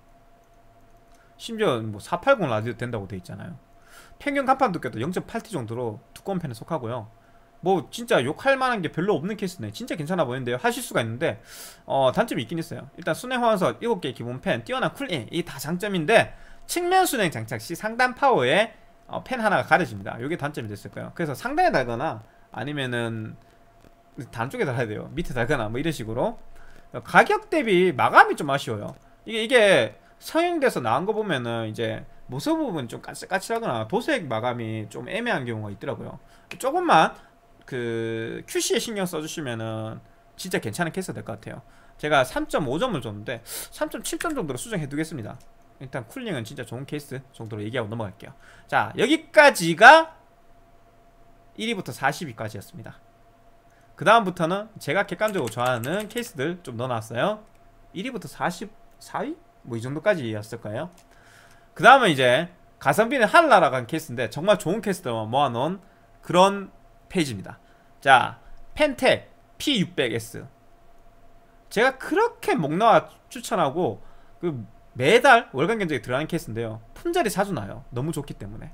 S1: 심지어 뭐 480 라디오 된다고 돼 있잖아요. 평균 간판 두께도 0.8T 정도로 두꺼운 편에 속하고요. 뭐 진짜 욕할 만한 게 별로 없는 케이스네. 진짜 괜찮아 보이는데요. 하실 수가 있는데 단점이 있긴 있어요. 일단 순행 호환석 7개 기본 팬, 뛰어난 쿨링, 이 다 장점인데 측면 순행 장착 시 상단 파워에 팬 하나가 가려집니다. 이게 단점이 됐을 거예요. 그래서 상단에 달거나 아니면은 단 쪽에 달아야 돼요. 밑에 달거나 뭐 이런 식으로. 가격 대비 마감이 좀 아쉬워요. 이게 성형돼서 나온 거 보면은 이제 모서 부분 좀 까칠까칠하거나 도색 마감이 좀 애매한 경우가 있더라고요. 조금만 그 QC에 신경 써주시면은 진짜 괜찮은 케이스가 될 것 같아요. 제가 3.5점을 줬는데 3.7점 정도로 수정해 두겠습니다. 일단 쿨링은 진짜 좋은 케이스 정도로 얘기하고 넘어갈게요. 자, 여기까지가 1위부터 40위까지였습니다. 그 다음부터는 제가 객관적으로 좋아하는 케이스들 좀 넣어놨어요. 1위부터 44위? 뭐 이 정도까지였을 거예요. 그 다음은 이제 가성비는 하늘나라간 케이스인데 정말 좋은 케이스들만 모아놓은 그런 페이지입니다. 자, 펜텍 P600S 제가 그렇게 목나와 추천하고 그 매달 월간 견적에 들어가는 케이스인데요. 품절이 자주 나요. 너무 좋기 때문에.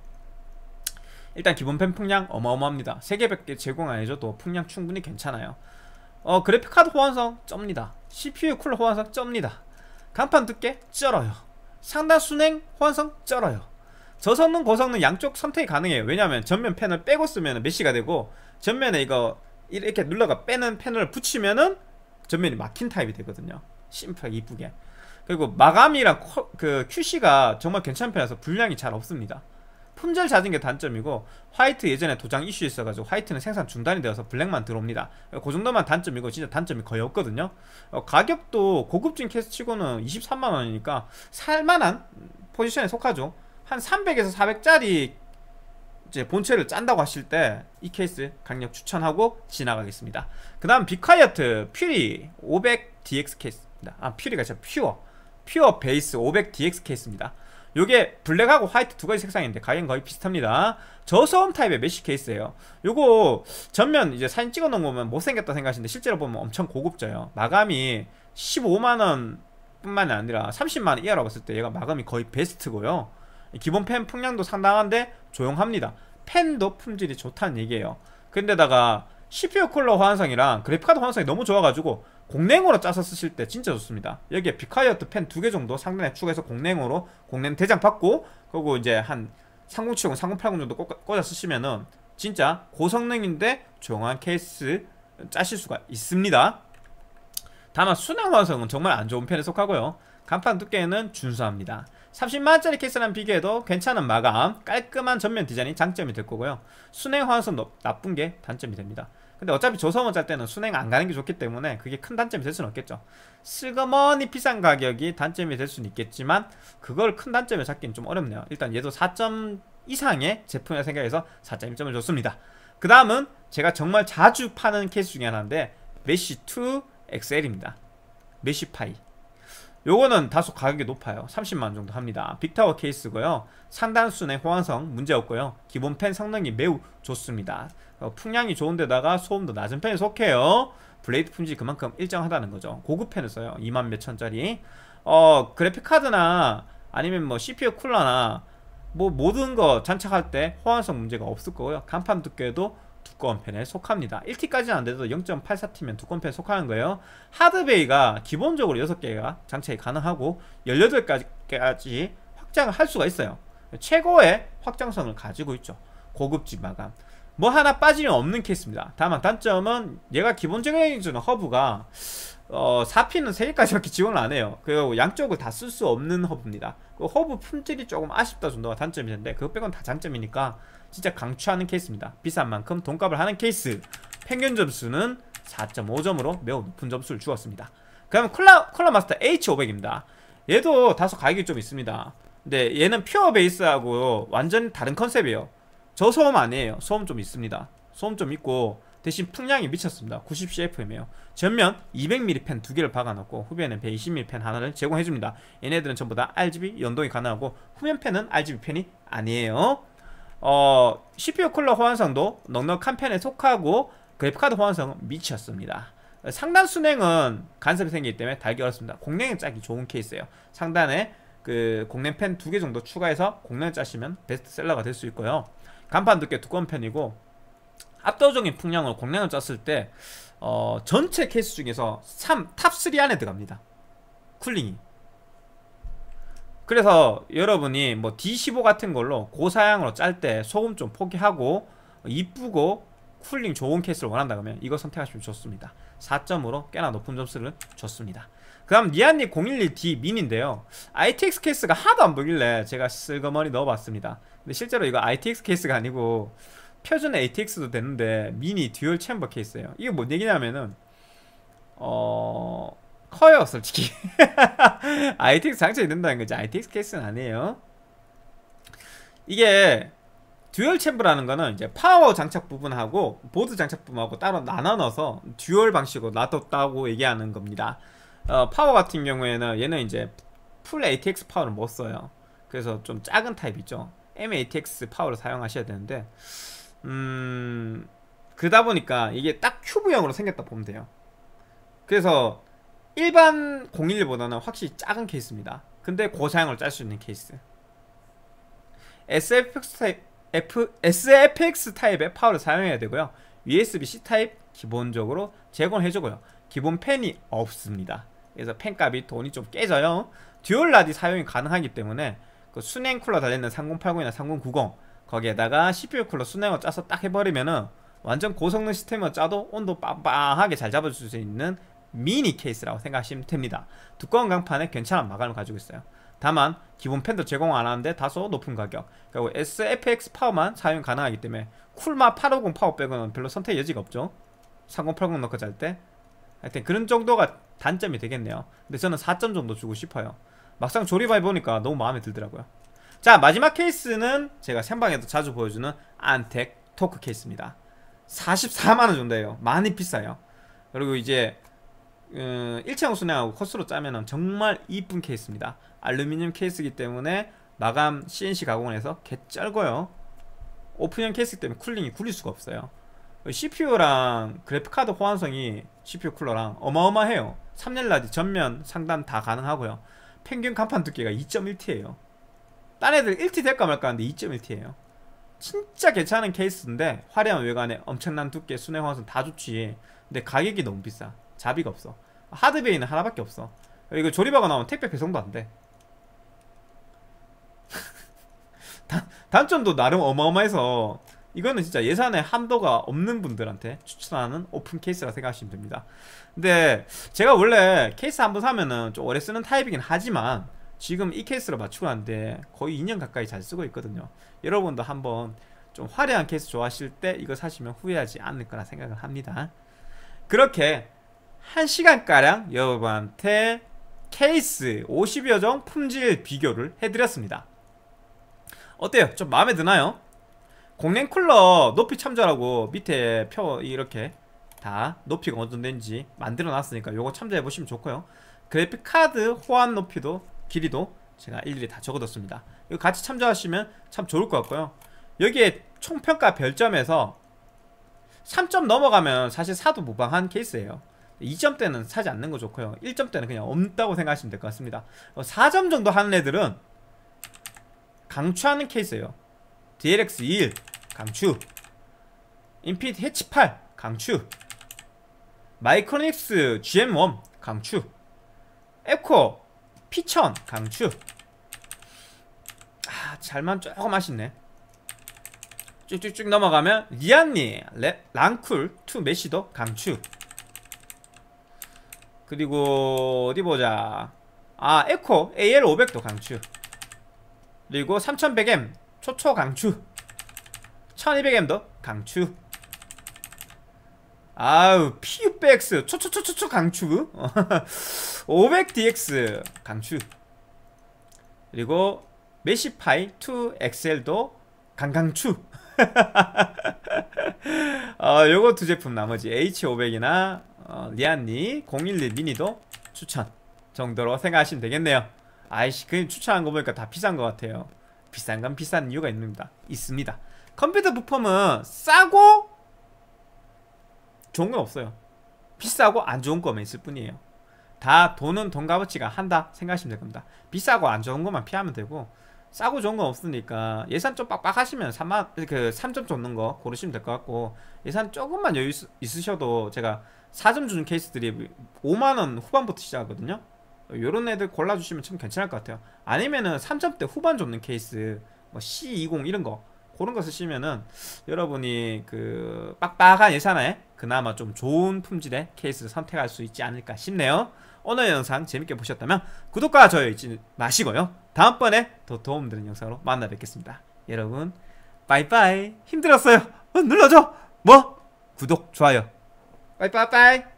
S1: 일단 기본 펜 풍량 어마어마합니다. 3개밖에 제공 안 해줘도 풍량 충분히 괜찮아요. 그래픽카드 호환성 쩝니다. CPU 쿨러 호환성 쩝니다. 간판 두께 쩔어요. 상단 순행 호환성 쩔어요. 저성능 고성능 양쪽 선택이 가능해요. 왜냐하면 전면 펜을 빼고 쓰면 메쉬가 되고 전면에 이거 이렇게 눌러가 빼는 펜을 붙이면은 전면이 막힌 타입이 되거든요. 심플하게 이쁘게. 그리고 마감이랑 그 QC가 정말 괜찮은 편이라서 불량이 잘 없습니다. 품절 잦은 게 단점이고 화이트 예전에 도장 이슈 있어가지고 화이트는 생산 중단이 되어서 블랙만 들어옵니다. 그 정도만 단점이고 진짜 단점이 거의 없거든요. 가격도 고급진 케이스 치고는 23만원이니까 살만한 포지션에 속하죠. 한 300에서 400짜리 이제 본체를 짠다고 하실 때 이 케이스 강력 추천하고 지나가겠습니다. 그 다음 비콰이어트 퓨리 500DX 케이스입니다. 퓨리가 진짜 퓨어 베이스 500DX 케이스입니다. 요게 블랙하고 화이트 두 가지 색상인데 가격은 거의 비슷합니다. 저소음 타입의 메쉬 케이스예요. 요거 전면 이제 사진 찍어 놓은 거 보면 못생겼다 생각하시는데 실제로 보면 엄청 고급져요. 마감이 15만원 뿐만이 아니라 30만원 이하로 봤을 때 얘가 마감이 거의 베스트고요. 기본 펜 풍량도 상당한데 조용합니다. 펜도 품질이 좋다는 얘기예요. 근데다가 CPU 쿨러 호환성이랑 그래픽카드 호환성이 너무 좋아가지고 공냉으로 짜서 쓰실 때 진짜 좋습니다. 여기에 비콰이어트 펜 2개 정도 상단에 추가해서 공냉으로 공냉 대장 받고 그리고 이제 한 3070, 3080 정도 꽂아 쓰시면은 진짜 고성능인데 조용한 케이스 짜실 수가 있습니다. 다만 순행 호환성은 정말 안 좋은 편에 속하고요. 간판 두께는 준수합니다. 30만원짜리 케이스랑 비교해도 괜찮은 마감, 깔끔한 전면 디자인이 장점이 될 거고요. 순행 호환성 나쁜 게 단점이 됩니다. 근데 어차피 저소음을 짤 때는 순행 안 가는 게 좋기 때문에 그게 큰 단점이 될 수는 없겠죠. 슬그머니 비싼 가격이 단점이 될 수는 있겠지만 그걸 큰 단점을 잡기는 좀 어렵네요. 일단 얘도 4점 이상의 제품이라 생각해서 4.1점을 줬습니다. 그 다음은 제가 정말 자주 파는 케이스 중에 하나인데 메쉬2 XL입니다. 메쉬파이 요거는 다소 가격이 높아요. 30만원 정도 합니다. 빅타워 케이스고요. 상단 순행 호환성 문제없고요. 기본 펜 성능이 매우 좋습니다. 풍량이 좋은데다가 소음도 낮은 편에 속해요. 블레이드 품질이 그만큼 일정하다는 거죠. 고급 펜을 써요. 2만 몇천짜리. 그래픽카드나 아니면 뭐 CPU 쿨러나 뭐 모든 거 장착할 때 호환성 문제가 없을 거고요. 간판 두께도 두꺼운 편에 속합니다. 1T까지는 안돼도 0.84T면 두꺼운 편에 속하는 거예요. 하드베이가 기본적으로 6개가 장착이 가능하고 18가지 확장을 할 수가 있어요. 최고의 확장성을 가지고 있죠. 고급진 마감 뭐 하나 빠지면 없는 케이스입니다. 다만 단점은 얘가 기본적인 주는 허브가 4P는 3개까지밖에 지원을 안해요. 그리고 양쪽을 다 쓸 수 없는 허브입니다. 그 허브 품질이 조금 아쉽다 정도가 단점이 있는데 그것 빼고는 다 장점이니까 진짜 강추하는 케이스입니다. 비싼 만큼 돈값을 하는 케이스. 평균 점수는 4.5점으로 매우 높은 점수를 주었습니다. 그 다음 쿨러 마스터 H500입니다. 얘도 다소 가격이 좀 있습니다. 근데 얘는 퓨어 베이스하고 완전 다른 컨셉이에요. 저소음 아니에요. 소음 좀 있습니다. 소음 좀 있고 대신 풍량이 미쳤습니다. 90CFM이에요. 전면 200mm 펜 두 개를 박아놓고 후면에 120mm 펜 하나를 제공해줍니다. 얘네들은 전부 다 RGB 연동이 가능하고 후면 펜은 RGB 펜이 아니에요. CPU 쿨러 호환성도 넉넉한 펜에 속하고 그래픽카드 호환성은 미쳤습니다. 상단 순행은 간섭이 생기기 때문에 달기 어렵습니다. 공랭은 짜기 좋은 케이스예요. 상단에 그 공랭 펜 두 개 정도 추가해서 공랭 짜시면 베스트셀러가 될 수 있고요. 간판 두께 두꺼운 편이고 압도적인 풍량으로 공랭을 짰을 때 전체 케이스 중에서 탑3 안에 들어갑니다. 쿨링이. 그래서 여러분이 뭐 D15 같은 걸로 고사양으로 짤 때 소음 좀 포기하고 이쁘고 쿨링 좋은 케이스를 원한다 그러면 이거 선택하시면 좋습니다. 4점으로 꽤나 높은 점수를 줬습니다. 그 다음 니안니 011D 미니인데요, ITX 케이스가 하도 안 보길래 제가 슬그머니 넣어봤습니다. 근데 실제로 이거 ITX 케이스가 아니고 표준 ATX도 되는데 미니 듀얼 챔버 케이스예요. 이게 뭔 얘기냐면은 커요 솔직히. ITX 장착이 된다는 거지 ITX 케이스는 아니에요. 이게 듀얼 챔버라는 거는 이제 파워 장착 부분하고 보드 장착 부분하고 따로 나눠 넣어서 듀얼 방식으로 놔뒀다고 얘기하는 겁니다. 파워 같은 경우에는 얘는 이제 풀 ATX 파워를 못 써요. 그래서 좀 작은 타입 있죠. MATX 파워를 사용하셔야 되는데 그러다 보니까 이게 딱 큐브형으로 생겼다 보면 돼요. 그래서 일반 011보다는 확실히 작은 케이스입니다. 근데 고사양을 짤 수 있는 케이스. SFX 타입의 파워를 사용해야 되고요. USB-C 타입 기본적으로 제공해주고요. 기본 펜이 없습니다. 그래서 펜값이 돈이 좀 깨져요. 듀얼 라디 사용이 가능하기 때문에 그 순행 쿨러 달려있는 3080이나 3090 거기에다가 CPU 쿨러 순행을 짜서 딱 해버리면은 완전 고성능 시스템을 짜도 온도 빵빵하게 잘 잡아줄 수 있는 미니 케이스라고 생각하시면 됩니다. 두꺼운 강판에 괜찮은 마감을 가지고 있어요. 다만 기본 펜도 제공 안 하는데 다소 높은 가격, 그리고 SFX 파워만 사용 가능하기 때문에 쿨마 850 파워 빼고는 별로 선택 여지가 없죠. 3080 넣고 잘 때 하여튼 그런 정도가 단점이 되겠네요. 근데 저는 4점 정도 주고 싶어요. 막상 조립해보니까 너무 마음에 들더라고요. 자, 마지막 케이스는 제가 생방에도 자주 보여주는 안텍 토크 케이스입니다. 44만원 정도예요. 많이 비싸요. 그리고 이제 일체형 순행하고 코스로 짜면은 정말 이쁜 케이스입니다. 알루미늄 케이스이기 때문에 마감 CNC 가공을 해서 개쩔고요. 오픈형 케이스이기 때문에 쿨링이 굴릴 수가 없어요. CPU랑 그래픽카드 호환성이 CPU 쿨러랑 어마어마해요. 3열 라디 전면 상단 다 가능하고요. 평균 간판 두께가 2.1T예요 딴 애들 1T 될까 말까 하는데 2.1T예요 진짜 괜찮은 케이스인데 화려한 외관에 엄청난 두께, 순행 호환성 다 좋지. 근데 가격이 너무 비싸. 자비가 없어. 하드베이는 하나밖에 없어. 이거 조립하고 나오면 택배 배송도 안돼. 단점도 나름 어마어마해서 이거는 진짜 예산에 한도가 없는 분들한테 추천하는 오픈 케이스라 생각하시면 됩니다. 근데 제가 원래 케이스 한번 사면은 좀 오래 쓰는 타입이긴 하지만 지금 이 케이스로 맞추고 왔는데 거의 2년 가까이 잘 쓰고 있거든요. 여러분도 한번 좀 화려한 케이스 좋아하실 때 이거 사시면 후회하지 않을 거라 생각을 합니다. 그렇게 1시간가량 여러분한테 케이스 50여 종 품질 비교를 해드렸습니다. 어때요? 좀 마음에 드나요? 공랭 쿨러 높이 참조하라고 밑에 표 이렇게 다 높이가 어느 정도 되는지 만들어 놨으니까 요거 참조해 보시면 좋고요. 그래픽 카드 호환 높이도 길이도 제가 일일이 다 적어뒀습니다. 이거 같이 참조하시면 참 좋을 것 같고요. 여기에 총평가 별점에서 3점 넘어가면 사실 사도 무방한 케이스예요. 2점대는 사지 않는 거 좋고요. 1점대는 그냥 없다고 생각하시면 될 것 같습니다. 4점 정도 하는 애들은 강추하는 케이스예요. DLX 21 강추, 인피니티 해치 8 강추, 마이크로닉스 GM1 강추, 에코 P1000 강추. 잘만 조금 아쉽네. 쭉쭉쭉 넘어가면 리안니 랑쿨 2 메시도 강추. 그리고 어디보자, 에코 AL500도 강추. 그리고 3100M 초초 강추, 1200M도 강추. PUBX 초초초초초 강추. 500DX 강추. 그리고 메시파이 2 엑셀도 강강추. 요거 두 제품 나머지 H500이나 리안리 011 미니도 추천 정도로 생각하시면 되겠네요. 아이씨, 그냥 추천한 거 보니까 다 비싼 것 같아요. 비싼 건 비싼 이유가 있습니다. 컴퓨터 부품은 싸고 좋은 건 없어요. 비싸고 안 좋은 거만 있을 뿐이에요. 다 돈은 돈 값어치가 한다 생각하시면 될 겁니다. 비싸고 안 좋은 것만 피하면 되고, 싸고 좋은 건 없으니까 예산 좀 빡빡하시면 3점 쫓는 거 고르시면 될 것 같고, 예산 조금만 여유 있으셔도 제가 4점 주는 케이스들이 5만원 후반부터 시작하거든요. 요런 애들 골라주시면 참 괜찮을 것 같아요. 아니면은 3점대 후반 쫓는 케이스 뭐 C20 이런 거, 그런 거 쓰시면은 여러분이 그 빡빡한 예산에 그나마 좀 좋은 품질의 케이스를 선택할 수 있지 않을까 싶네요. 오늘 영상 재밌게 보셨다면 구독과 좋아요 잊지 마시고요. 다음번에 더 도움되는 영상으로 만나 뵙겠습니다. 여러분 빠이빠이. 힘들었어요. 눌러줘. 뭐? 구독, 좋아요. 빠이빠이.